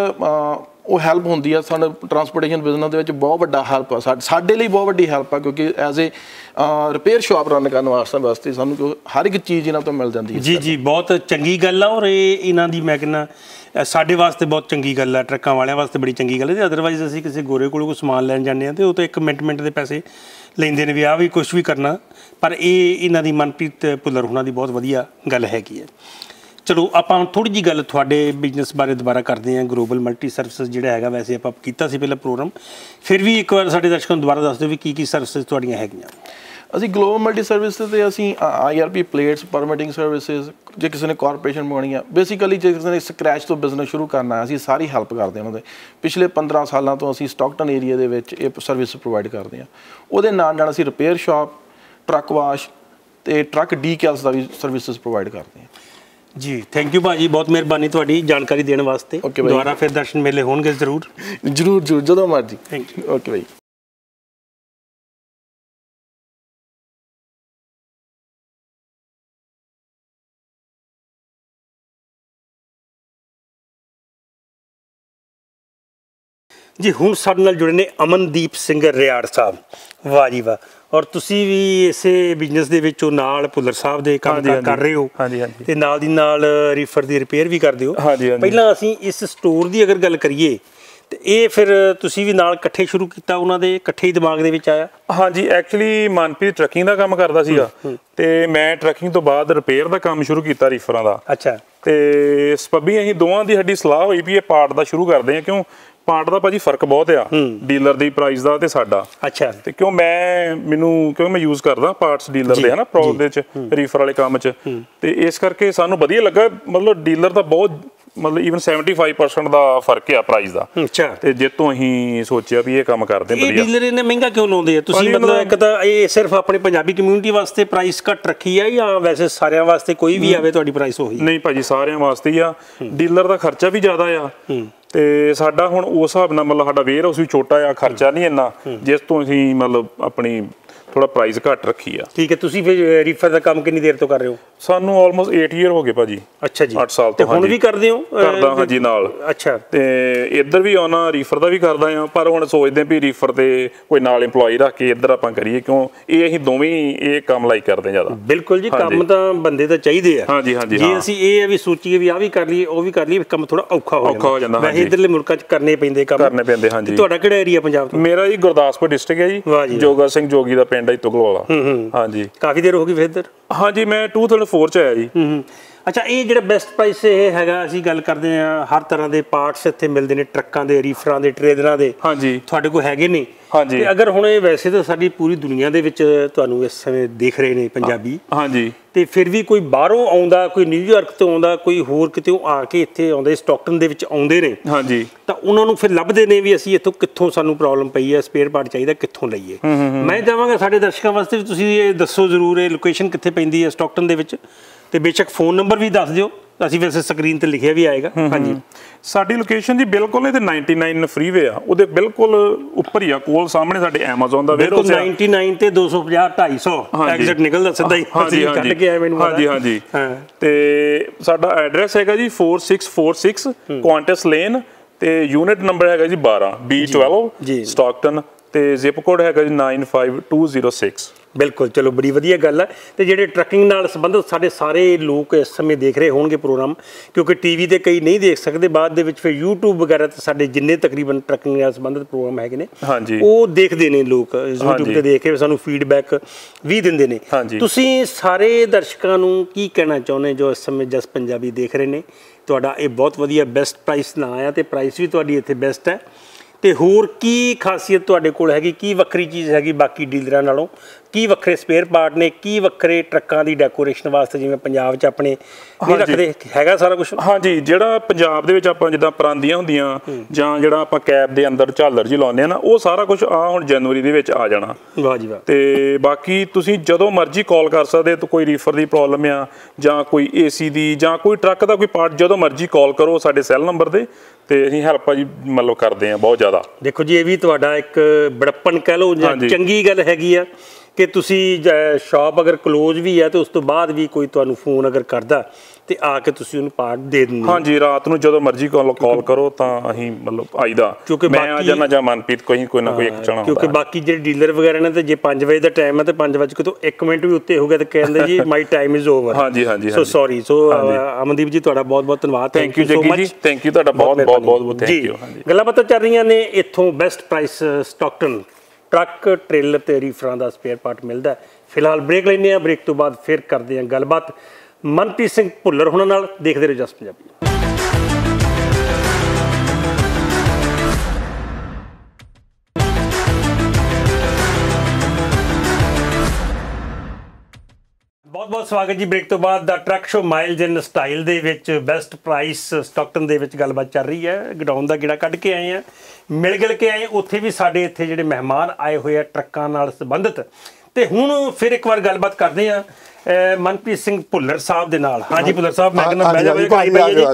ਉਹ ਹੈਲਪ ਹੁੰਦੀ ਆ। ਸਾਡੇ ਟਰਾਂਸਪੋਰਟੇਸ਼ਨ ਬਿਜ਼ਨਸ ਦੇ ਵਿੱਚ ਬਹੁਤ ਵੱਡਾ ਹੈਲਪ ਆ, ਸਾਡੇ ਲਈ ਬਹੁਤ ਵੱਡੀ ਹੈਲਪ ਆ, ਕਿਉਂਕਿ as a repair shop run ਕਰਨ ਵਾਸਤੇ ਸਾਨੂੰ ਹਰ ਇੱਕ ਚੀਜ਼ ਇਹਨਾਂ ਤੋਂ ਮਿਲ ਜਾਂਦੀ ਹੈ। ਜੀ ਬਹੁਤ ਚੰਗੀ ਗੱਲ ਆ, ਔਰ ਇਹ ਇਹਨਾਂ ਦੀ ਮੈਂ ਕਹਿੰਦਾ ਸਾਡੇ ਵਾਸਤੇ ਬਹੁਤ ਚੰਗੀ ਗੱਲ ਆ, ਟਰੱਕਾਂ ਵਾਲਿਆਂ ਵਾਸਤੇ ਬੜੀ ਚੰਗੀ ਗੱਲ ਹੈ। ਤੇ ਅਦਰਵਾਈਜ਼ ਅਸੀਂ ਕਿਸੇ ਗੋਰੇ ਕੋਲ ਕੋਈ ਸਮਾਨ ਲੈਣ ਜਾਂਦੇ ਹਾਂ ਤੇ ਉਹ ਤਾਂ ਇੱਕ ਮਿੰਟ ਦੇ ਪੈਸੇ ਲੈਂਦੇ ਨੇ ਵੀ ਆਹ ਵੀ ਕੁਛ ਵੀ ਕਰਨਾ, ਪਰ ਇਹ ਇਹਨਾਂ ਦੀ ਮਨਪ੍ਰੀਤ ਭੁੱਲਰ ਹੋਣਾ ਦੀ ਬਹੁਤ ਵਧੀਆ ਗੱਲ ਹੈਗੀ ਹੈ। ਚਲੋ ਆਪਾਂ ਹੁਣ ਥੋੜ੍ਹੀ ਜਿਹੀ ਗੱਲ ਤੁਹਾਡੇ ਬਿਜ਼ਨਸ ਬਾਰੇ ਦੁਬਾਰਾ ਕਰਦੇ ਹਾਂ। ਗਲੋਬਲ ਮਲਟੀ ਸਰਵਿਸਿਜ਼ ਜਿਹੜਾ ਹੈਗਾ, ਵੈਸੇ ਆਪਾਂ ਕੀਤਾ ਸੀ ਪਹਿਲਾਂ ਪ੍ਰੋਗਰਾਮ, ਫਿਰ ਵੀ ਇੱਕ ਵਾਰ ਸਾਡੇ ਦਰਸ਼ਕਾਂ ਨੂੰ ਦੁਬਾਰਾ ਦੱਸ ਦਿਓ ਵੀ ਕੀ ਸਰਵਿਸਿਜ਼ ਤੁਹਾਡੀਆਂ ਹੈਗੀਆਂ। ਅਸੀਂ ਗਲੋਬਲ ਮਲਟੀ ਸਰਵਿਸਿਜ਼ ਤੇ ਅਸੀਂ IRP ਪਲੇਟਸ, ਪਰਮਿਟਿੰਗ ਸਰਵਿਸਿਜ਼, ਜੇ ਕਿਸੇ ਨੇ ਕਾਰਪੋਰੇਸ਼ਨ ਬਣਾਉਣੀ ਆ, ਬੇਸਿਕਲੀ ਜੇ ਕਿਸੇ ਨੇ ਸਕ੍ਰੈਚ ਤੋਂ ਬਿਜ਼ਨਸ ਸ਼ੁਰੂ ਕਰਨਾ ਹੈ, ਅਸੀਂ ਸਾਰੀ ਹੈਲਪ ਕਰਦੇ ਹਾਂ ਉਹਨਾਂ ਦੇ। ਪਿਛਲੇ 15 ਸਾਲਾਂ ਤੋਂ ਅਸੀਂ ਸਟਾਕਟਨ ਏਰੀਆ ਦੇ ਵਿੱਚ ਇਹ ਸਰਵਿਸ ਪ੍ਰੋਵਾਈਡ ਕਰਦੇ ਹਾਂ। ਉਹਦੇ ਨਾਲ ਨਾਲ ਅਸੀਂ ਰਿਪੇਅਰ ਸ਼ਾਪ, ਟਰੱਕ ਵਾਸ਼ ਤੇ ਟਰੱਕ ਡੀਕੈਲਸ ਦਾ ਵੀ ਸਰਵਿਸਿਜ਼ ਪ੍ਰੋਵਾਈਡ ਕਰਦੇ ਹਾਂ ਜੀ। ਥੈਂਕ ਯੂ ਭਾਜੀ, ਬਹੁਤ ਮਿਹਰਬਾਨੀ ਤੁਹਾਡੀ ਜਾਣਕਾਰੀ ਦੇਣ ਵਾਸਤੇ। ਦੁਬਾਰਾ ਫਿਰ ਦਰਸ਼ਨ ਮੇਲੇ ਹੋਣਗੇ ਜ਼ਰੂਰ ਜਦੋਂ ਮਰਜੀ। Thank you. ਓਕੇ ਭਾਈ। ਜੀ ਹੁਣ ਸਾਡੇ ਨਾਲ ਜੁੜੇ ਨੇ ਅਮਨਦੀਪ ਸਿੰਘ ਰਿਆੜ ਸਾਹਿਬ। ਵਾਹ ਜੀ ਵਾਹ। ਔਰ ਤੁਸੀਂ ਵੀ ਇਸੇ ਬਿਜ਼ਨਸ ਦੇ ਵਿੱਚੋਂ ਨਾਲ ਭੁੱਲਰ ਸਾਹਿਬ ਦੇ ਕੰਮ ਕਰ ਰਹੇ ਹੋ ਤੇ ਨਾਲ ਦੀ ਨਾਲ ਰੀਫਰ ਦੀ ਰਿਪੇਅਰ ਵੀ ਕਰਦੇ ਹੋ। ਪਹਿਲਾਂ ਅਸੀਂ ਇਸ ਸਟੋਰ ਦੀ ਅਗਰ ਗੱਲ ਕਰੀਏ ਤੇ ਇਹ ਫਿਰ ਤੁਸੀਂ ਵੀ ਨਾਲ ਇਕੱਠੇ ਸ਼ੁਰੂ ਕੀਤਾ, ਉਹਨਾਂ ਦੇ ਇਕੱਠੇ ਹੀ ਦਿਮਾਗ ਦੇ ਵਿੱਚ ਆਇਆ? ਹਾਂਜੀ, ਐਕਚੁਅਲੀ ਮਨਪ੍ਰੀਤ ਟਰੱਕਿੰਗ ਦਾ ਕੰਮ ਕਰਦਾ ਸੀਗਾ ਤੇ ਮੈਂ ਟਰੱਕਿੰਗ ਤੋਂ ਬਾਅਦ ਰਿਪੇਅਰ ਦਾ ਕੰਮ ਸ਼ੁਰੂ ਕੀਤਾ ਰੀਫਰਾਂ ਦਾ। ਅੱਛਾ। ਤੇ ਸਪੱਬੀ ਅਸੀਂ ਦੋਵਾਂ ਦੀ ਸਾਡੀ ਸਲਾਹ ਹੋਈ ਵੀ ਇਹ ਪਾਰਟ ਦਾ ਸ਼ੁਰੂ ਕਰਦੇ ਆ, ਕਿਉਂ ਪਾਰਟ ਦਾ ਭਾਜੀ ਫਰਕ ਬਹੁਤ ਆ ਡੀਲਰ ਦੀ ਪ੍ਰਾਈਸ ਦਾ ਤੇ ਸਾਡਾ। ਅੱਛਾ। ਤੇ ਕਿਉਂ ਮੈਂ ਯੂਜ਼ ਕਰਦਾ ਪਾਰਟਸ ਡੀਲਰ ਦੇ ਹਨਾ ਪ੍ਰੋ ਦੇ ਚ ਰੀਫਰ ਵਾਲੇ ਕੰਮ ਚ, ਤੇ ਇਸ ਕਰਕੇ ਸਾਨੂੰ ਵਧੀਆ ਲੱਗਾ। ਮਤਲਬ ਡੀਲਰ ਦਾ ਬਹੁਤ ਈਵਨ 75% ਦਾ ਫਰਕ ਆ ਪ੍ਰਾਈਸ ਦਾ। ਅੱਛਾ। ਤੇ ਜਿੱਤੋਂ ਅਸੀਂ ਸੋਚਿਆ ਵੀ ਇਹ ਕੰਮ ਕਰਦੇ ਵਧੀਆ। ਇਹ ਡੀਲਰ ਇਹਨੇ ਮਹਿੰਗਾ ਕਿਉਂ ਲਾਉਂਦੇ ਆ ਤੁਸੀਂ? ਮਤਲਬ ਇੱਕ ਤਾਂ ਇਹ ਸਿਰਫ ਆਪਣੇ ਪੰਜਾਬੀ ਕਮਿਊਨਿਟੀ ਵਾਸਤੇ ਪ੍ਰਾਈਸ ਘੱਟ ਰੱਖੀ ਆ, ਜਾਂ ਵੈਸੇ ਸਾਰਿਆਂ ਵਾਸਤੇ ਕੋਈ ਵੀ ਆਵੇ ਤੁਹਾਡੀ ਪ੍ਰਾਈਸ ਉਹੀ? ਨਹੀਂ ਭਾਜੀ, ਸਾਰਿਆਂ ਵਾਸਤੇ ਹੀ ਆ। ਡੀਲਰ ਦਾ ਖਰਚਾ ਵੀ ਜ਼ਿਆਦਾ ਆ ਤੇ ਸਾਡਾ ਹੁਣ ਉਸ ਹਿਸਾਬ ਨਾਲ ਮਤਲਬ ਸਾਡਾ ਵੇਅਰ ਹਾਊਸ ਵੀ ਛੋਟਾ ਆ, ਖਰਚਾ ਨਹੀਂ ਇੰਨਾ, ਜਿਸ ਤੋਂ ਅਸੀਂ ਮਤਲਬ ਆਪਣੀ ਥੋੜਾ ਪ੍ਰਾਈਸ ਘੱਟ ਰੱਖੀ ਆ। ਠੀਕ ਹੈ। ਤੁਸੀਂ ਫਿਰ ਰੀਫਰ ਦਾ ਕੰਮ ਕਿੰਨੀ ਦੇਰ ਤੋਂ ਕਰ ਰਹੇ ਹੋ? ਸਾਨੂੰ ਆਲਮੋਸਟ 8 ਈਅਰ ਹੋ ਗਏ ਭਾਜੀ। ਅੱਛਾ ਜੀ। 8 ਸਾਲ ਤੋਂ। ਤੇ ਹੁਣ ਵੀ ਕਰਦੇ ਹੋ? ਕਰਦਾ ਹਾਂਜੀ ਨਾਲ। ਅੱਛਾ। ਤੇ ਇੱਧਰ ਵੀ ਆਉਣਾ, ਰੀਫਰ ਦਾ ਵੀ ਕਰਦਾ ਆ, ਪਰ ਹੁਣ ਸੋਚਦੇ ਵੀ ਰੀਫਰ ਤੇ ਕੋਈ ਨਾਲ EMPLOYE ਰੱਖ ਕੇ ਇੱਧਰ ਆਪਾਂ ਕਰੀਏ, ਕਿਉਂ ਇਹ ਅਸੀਂ ਦੋਵੇਂ ਇਹ ਕੰਮ ਲਾਈਕ ਕਰਦੇ ਜ਼ਿਆਦਾ। ਬਿਲਕੁਲ ਜੀ, ਕੰਮ ਤਾਂ ਬੰਦੇ ਤਾਂ ਚਾਹੀਦੇ ਆ। ਹਾਂਜੀ ਹਾਂਜੀ। ਜੇ ਅਸੀਂ ਇਹ ਵੀ ਸੋਚੀਏ ਵੀ ਆਹ ਵੀ ਕਰ ਲਈਏ ਉਹ ਵੀ ਕਰ ਲਈਏ, ਕੰਮ ਥੋੜਾ ਔਖਾ ਹੋ ਜਾਂਦਾ। ਵੈਸੇ ਇੱਧਰਲੇ ਮੁਲਕਾਂ 'ਚ ਕਰਨੇ ਪੈਂਦੇ ਕੰਮ। ਕਰਨੇ ਪੈਂਦੇ ਹਾਂਜੀ। ਤੁਹਾਡਾ ਕਿਹੜਾ ਏਰੀਆ ਪੰਜਾਬ ਤੋਂ? ਮੇਰਾ ਜੀ ਗੁਰਦਾਸਪੁਰ ਡਿਸਟ੍ਰਿਕਟ ਹੈ ਜੀ। ਜੋਗਾ ਸਿੰਘ ਜੋਗੀ ਦਾ ਪਿੰਡ ਹੈ ਤੁਗਲ ਵਾਲਾ। ਹਾਂਜੀ। ਕਾਫੀ ਦੇਰ ਹੋ ਗਈ ਫਿਰ ਇੱਧਰ? ਹਾਂਜੀ, ਮੈਂ 2004 ਚ ਆਇਆ ਜੀ। ਅੱਛਾ, ਇਹ ਜਿਹੜਾ ਬੈਸਟ ਪ੍ਰਾਈਸ ਇਹ ਹੈਗਾ, ਅਸੀਂ ਗੱਲ ਕਰਦੇ ਹਾਂ ਹਰ ਤਰ੍ਹਾਂ ਦੇ ਪਾਰਟਸ ਇੱਥੇ ਮਿਲਦੇ ਨੇ, ਟਰੱਕਾਂ ਦੇ, ਰੀਫਰਾਂ ਦੇ, ਟਰੇਲਰਾਂ ਦੇ, ਹਾਂਜੀ ਤੁਹਾਡੇ ਕੋਲ ਹੈਗੇ ਨੇ। ਹਾਂਜੀ। ਤੇ ਅਗਰ ਹੁਣ ਇਹ ਵੈਸੇ ਤਾਂ ਸਾਡੀ ਪੂਰੀ ਦੁਨੀਆ ਦੇ ਵਿੱਚ ਤੁਹਾਨੂੰ ਇਸ ਸਮੇਂ ਦੇਖ ਰਹੇ ਨੇ ਪੰਜਾਬੀ, ਹਾਂਜੀ, ਤੇ ਫਿਰ ਵੀ ਕੋਈ ਬਾਹਰੋਂ ਆਉਂਦਾ, ਕੋਈ ਨਿਊਯਾਰਕ ਤੋਂ ਆਉਂਦਾ, ਕੋਈ ਹੋਰ ਕਿਤੇੋਂ ਆ ਕੇ ਇੱਥੇ ਆਉਂਦੇ, ਸਟਾਕਟਨ ਦੇ ਵਿੱਚ ਆਉਂਦੇ ਨੇ, ਹਾਂਜੀ, ਤਾਂ ਉਹਨਾਂ ਨੂੰ ਫਿਰ ਲੱਭਦੇ ਨੇ ਵੀ ਅਸੀਂ ਇੱਥੋਂ ਕਿੱਥੋਂ ਸਾਨੂੰ ਪ੍ਰੋਬਲਮ ਪਈ ਹੈ, ਸਪੇਅਰ ਪਾਰਟ ਚਾਹੀਦਾ, ਕਿੱਥੋਂ ਲਈਏ। ਮੈਂ ਚਾਹਾਂਗਾ ਸਾਡੇ ਦਰਸ਼ਕਾਂ ਵਾਸਤੇ ਵੀ ਤੁਸੀਂ ਇਹ ਦੱਸੋ ਜ਼ਰੂਰ, ਇਹ ਲੋਕੇਸ਼ਨ ਕਿੱਥੇ ਪੈਂਦੀ ਹੈ ਸਟਾਕਟਨ ਦੇ ਵਿੱਚ, ਤੇ ਬੇਸ਼ੱਕ ਫੋਨ ਨੰਬਰ ਵੀ ਦੱਸ ਦਿਓ, ਅਸੀਂ ਵੈਸੇ ਸਕਰੀਨ ਤੇ ਲਿਖਿਆ ਵੀ ਆਏਗਾ। ਹਾਂਜੀ, ਸਾਡੀ ਲੋਕੇਸ਼ਨ ਜੀ ਬਿਲਕੁਲ ਇਹ 99 ਫਰੀਵੇ ਆ, ਉਹਦੇ ਬਿਲਕੁਲ ਉੱਪਰ ਹੀ ਆ, ਕੋਲ ਸਾਹਮਣੇ ਸਾਡੇ ਐਮਾਜ਼ਨ ਦਾ ਬਿਲਕੁਲ 99 ਤੇ 250 250 ਐਗਜ਼ੈਕਟ ਨਿਕਲਦਾ ਸਿੱਧਾ ਹੀ। ਹਾਂਜੀ ਕੱਢ ਕੇ ਆਏ ਮੈਨੂੰ। ਹਾਂਜੀ ਹਾਂਜੀ। ਤੇ ਸਾਡਾ ਐਡਰੈਸ ਹੈਗਾ ਜੀ 4646 ਕੁਆਂਟਸ ਲੇਨ, ਤੇ ਯੂਨਿਟ ਨੰਬਰ ਹੈਗਾ ਜੀ 12 B12 ਸਟਾਕਟਨ, ਤੇ ਜ਼ਿਪ ਕੋਡ ਹੈਗਾ ਜੀ 95206। ਬਿਲਕੁਲ, ਚਲੋ ਬੜੀ ਵਧੀਆ ਗੱਲ ਹੈ। ਤੇ ਜਿਹੜੇ ਟਰੱਕਿੰਗ ਨਾਲ ਸੰਬੰਧਿਤ ਸਾਡੇ ਸਾਰੇ ਲੋਕ ਇਸ ਸਮੇਂ ਦੇਖ ਰਹੇ ਹੋਣਗੇ ਪ੍ਰੋਗਰਾਮ, ਕਿਉਂਕਿ ਟੀਵੀ ਤੇ ਕਈ ਨਹੀਂ ਦੇਖ ਸਕਦੇ, ਬਾਅਦ ਦੇ ਵਿੱਚ ਫਿਰ YouTube ਵਗੈਰਾ ਤੇ ਸਾਡੇ ਜਿੰਨੇ ਤਕਰੀਬਨ ਟਰੱਕਿੰਗ ਨਾਲ ਸੰਬੰਧਿਤ ਪ੍ਰੋਗਰਾਮ ਹੈਗੇ ਨੇ, ਉਹ ਦੇਖਦੇ ਨੇ ਲੋਕ, YouTube ਤੇ ਦੇਖ ਕੇ ਸਾਨੂੰ ਫੀਡਬੈਕ ਵੀ ਦਿੰਦੇ ਨੇ। ਤੁਸੀਂ ਸਾਰੇ ਦਰਸ਼ਕਾਂ ਨੂੰ ਕੀ ਕਹਿਣਾ ਚਾਹੁੰਦੇ ਜੋ ਇਸ ਸਮੇਂ ਜਸ ਪੰਜਾਬੀ ਦੇਖ ਰਹੇ ਨੇ? ਤੁਹਾਡਾ ਇਹ ਬਹੁਤ ਵਧੀਆ ਬੈਸਟ ਪ੍ਰਾਈਸ ਨਾ ਆਇਆ, ਤੇ ਪ੍ਰਾਈਸ ਵੀ ਤੁਹਾਡੀ ਇੱਥੇ ਬੈਸਟ ਹੈ, ਤੇ ਹੋਰ ਕੀ ਖਾਸੀਅਤ ਤੁਹਾਡੇ ਕੋਲ ਹੈਗੀ, ਕੀ ਵੱਖਰੀ ਚੀਜ਼ ਹੈਗੀ ਬਾਕੀ ਡੀਲਰਾਂ ਨਾਲੋਂ, ਕੀ ਵੱਖਰੇ ਸਪੇਅਰ ਪਾਰਟ ਨੇ, ਕੀ ਵੱਖਰੇ ਟਰੱਕਾਂ ਦੀ ਡੈਕੋਰੇਸ਼ਨ ਵਾਸਤੇ ਜਿਵੇਂ ਪੰਜਾਬ 'ਚ ਆਪਣੇ ਨਹੀਂ ਰੱਖਦੇ, ਹੈਗਾ ਸਾਰਾ ਕੁਝ? ਹਾਂਜੀ, ਜਿਹੜਾ ਪੰਜਾਬ ਦੇ ਵਿੱਚ ਆਪਾਂ ਜਿੱਦਾਂ ਪਰਾਂਦੀਆਂ ਹੁੰਦੀਆਂ, ਜਾਂ ਜਿਹੜਾ ਆਪਾਂ ਕੈਬ ਦੇ ਅੰਦਰ ਝਾਲਰ ਜੀ ਲਾਉਂਦੇ ਆ ਨਾ, ਉਹ ਸਾਰਾ ਕੁਝ ਆ ਹੁਣ ਜਨਵਰੀ ਦੇ ਵਿੱਚ ਆ ਜਾਣਾ। ਵਾਹ ਜੀ ਵਾਹ। ਤੇ ਬਾਕੀ ਤੁਸੀਂ ਜਦੋਂ ਮਰਜ਼ੀ ਕਾਲ ਕਰ ਸਕਦੇ, ਤਾਂ ਕੋਈ ਰੀਫਰ ਦੀ ਪ੍ਰੋਬਲਮ ਆ, ਜਾਂ ਕੋਈ AC ਦੀ, ਜਾਂ ਕੋਈ ਟਰੱਕ ਦਾ ਕੋਈ ਪਾਰਟ, ਜਦੋਂ ਮਰਜ਼ੀ ਕਾਲ ਕਰੋ ਸਾਡੇ ਸੈੱਲ ਨੰਬਰ ਤੇ, ਤੇ ਅਸੀਂ ਹੈਲਪ ਆ ਜੀ ਮਤਲਬ ਕਰਦੇ ਆ ਬਹੁਤ ਜ਼ਿਆਦਾ। ਦੇਖੋ ਜੀ, ਇਹ ਵੀ ਤੁਹਾਡਾ ਇੱਕ ਬੜੱਪਨ ਕਹਿ ਲਓ ਜਾਂ ਚੰਗੀ ਗੱਲ ਹੈਗੀ ਆ ਕਿ ਤੁਸੀਂ ਸ਼ਾਪ ਅਗਰ ਕਲੋਜ਼ ਵੀ ਹੈ ਤੇ ਉਸ ਤੋਂ ਬਾਅਦ ਵੀ ਕੋਈ ਤੁਹਾਨੂੰ ਫੋਨ ਅਗਰ ਕਰਦਾ ਤੇ ਆ ਕੇ ਤੁਸੀਂ ਉਹਨੂੰ ਪਾਰਟ ਦੇ ਦਿੰਦੇ। ਹਾਂਜੀ, ਰਾਤ ਨੂੰ ਜਦੋਂ ਮਰਜ਼ੀ ਕਾਲ ਕਰੋ ਤਾਂ ਅਸੀਂ ਮਤਲਬ ਆਈਦਾ, ਕਿਉਂਕਿ ਮੈਂ ਆ ਜਾਣਾ ਜਾਂ ਮਨਪ੍ਰੀਤ ਕੋਈ ਨਾ ਕੋਈ ਇੱਕ ਚਾਹਣਾ ਹੁੰਦਾ। ਕਿਉਂਕਿ ਬਾਕੀ ਜਿਹੜੇ ਡੀਲਰ ਵਗੈਰਾ ਨੇ, ਤੇ ਜੇ 5 ਵਜੇ ਦਾ ਟਾਈਮ ਹੈ ਤੇ 5 ਵਜੇ ਤੋਂ 1 ਮਿੰਟ ਵੀ ਉੱਤੇ ਹੋ ਗਿਆ ਤੇ ਕਹਿੰਦੇ ਜੀ ਮਾਈ ਟਾਈਮ ਇਜ਼ ਓਵਰ। ਹਾਂਜੀ ਹਾਂਜੀ, ਸੋ ਸੌਰੀ। ਸੋ ਅਮਨਦੀਪ ਜੀ, ਤੁਹਾਡਾ ਬਹੁਤ ਬਹੁਤ ਧੰਨਵਾਦ। ਥੈਂਕ ਯੂ ਜੱਗੀ ਜੀ, ਥੈਂਕ ਯੂ, ਤੁਹਾਡਾ ਬਹੁਤ ਥੈਂਕ ਯੂ। ਗੱਲਾਂ ਬਾਤਾਂ ਚੱਲ ਰਹੀਆਂ ਨੇ ਇੱਥੋਂ best price Stockton truck, trailer ਤੇ ਰੀਫਰਾਂ ਦਾ ਸਪੇਅਰ ਪਾਰਟ ਮਿਲਦਾ। ਫਿਲਹਾਲ ਬ੍ਰੇਕ ਲੈਂਦੇ ਹਾਂ, ਬ੍ਰੇਕ ਤੋਂ ਬਾਅਦ ਫਿਰ ਕਰਦੇ ਹਾਂ ਗੱਲਬਾਤ ਮਨਪ੍ਰੀਤ ਸਿੰਘ ਭੁੱਲਰ ਹੁਣਾਂ ਨਾਲ। ਦੇਖਦੇ ਰਹੋ ਜਸ ਪੰਜਾਬੀ। ਬਹੁਤ ਬਹੁਤ ਸਵਾਗਤ ਜੀ। ਬ੍ਰੇਕ ਤੋਂ ਬਾਅਦ the truck show miles and style ਦੇ ਵਿੱਚ ਬੈਸਟ ਪ੍ਰਾਈਸ ਸਟਾਕਟਨ ਦੇ ਵਿੱਚ ਗੱਲਬਾਤ ਚੱਲ ਰਹੀ ਹੈ। ਗਡਾਊਨ ਦਾ ਗੇੜਾ ਕੱਢ ਕੇ ਆਏ ਆ, ਮਿਲ ਗਿਲ ਕੇ ਆਏ। ਉੱਥੇ ਵੀ ਸਾਡੇ ਇੱਥੇ ਜਿਹੜੇ ਮਹਿਮਾਨ ਆਏ ਹੋਏ ਆ ਟਰੱਕਾਂ ਨਾਲ ਸੰਬੰਧਿਤ, ਤੇ ਹੁਣ ਫਿਰ ਇੱਕ ਵਾਰ ਗੱਲਬਾਤ ਕਰਦੇ ਆ ਮਨਪ੍ਰੀਤ ਸਿੰਘ ਭੁੱਲਰ ਸਾਹਿਬ ਦੇ ਨਾਲ। ਹਾਂਜੀ ਭੁੱਲਰ ਸਾਹਿਬ, ਮੈਂ ਕਹਿੰਦਾ ਬਹਿ ਜਾ ਕਰਾਈ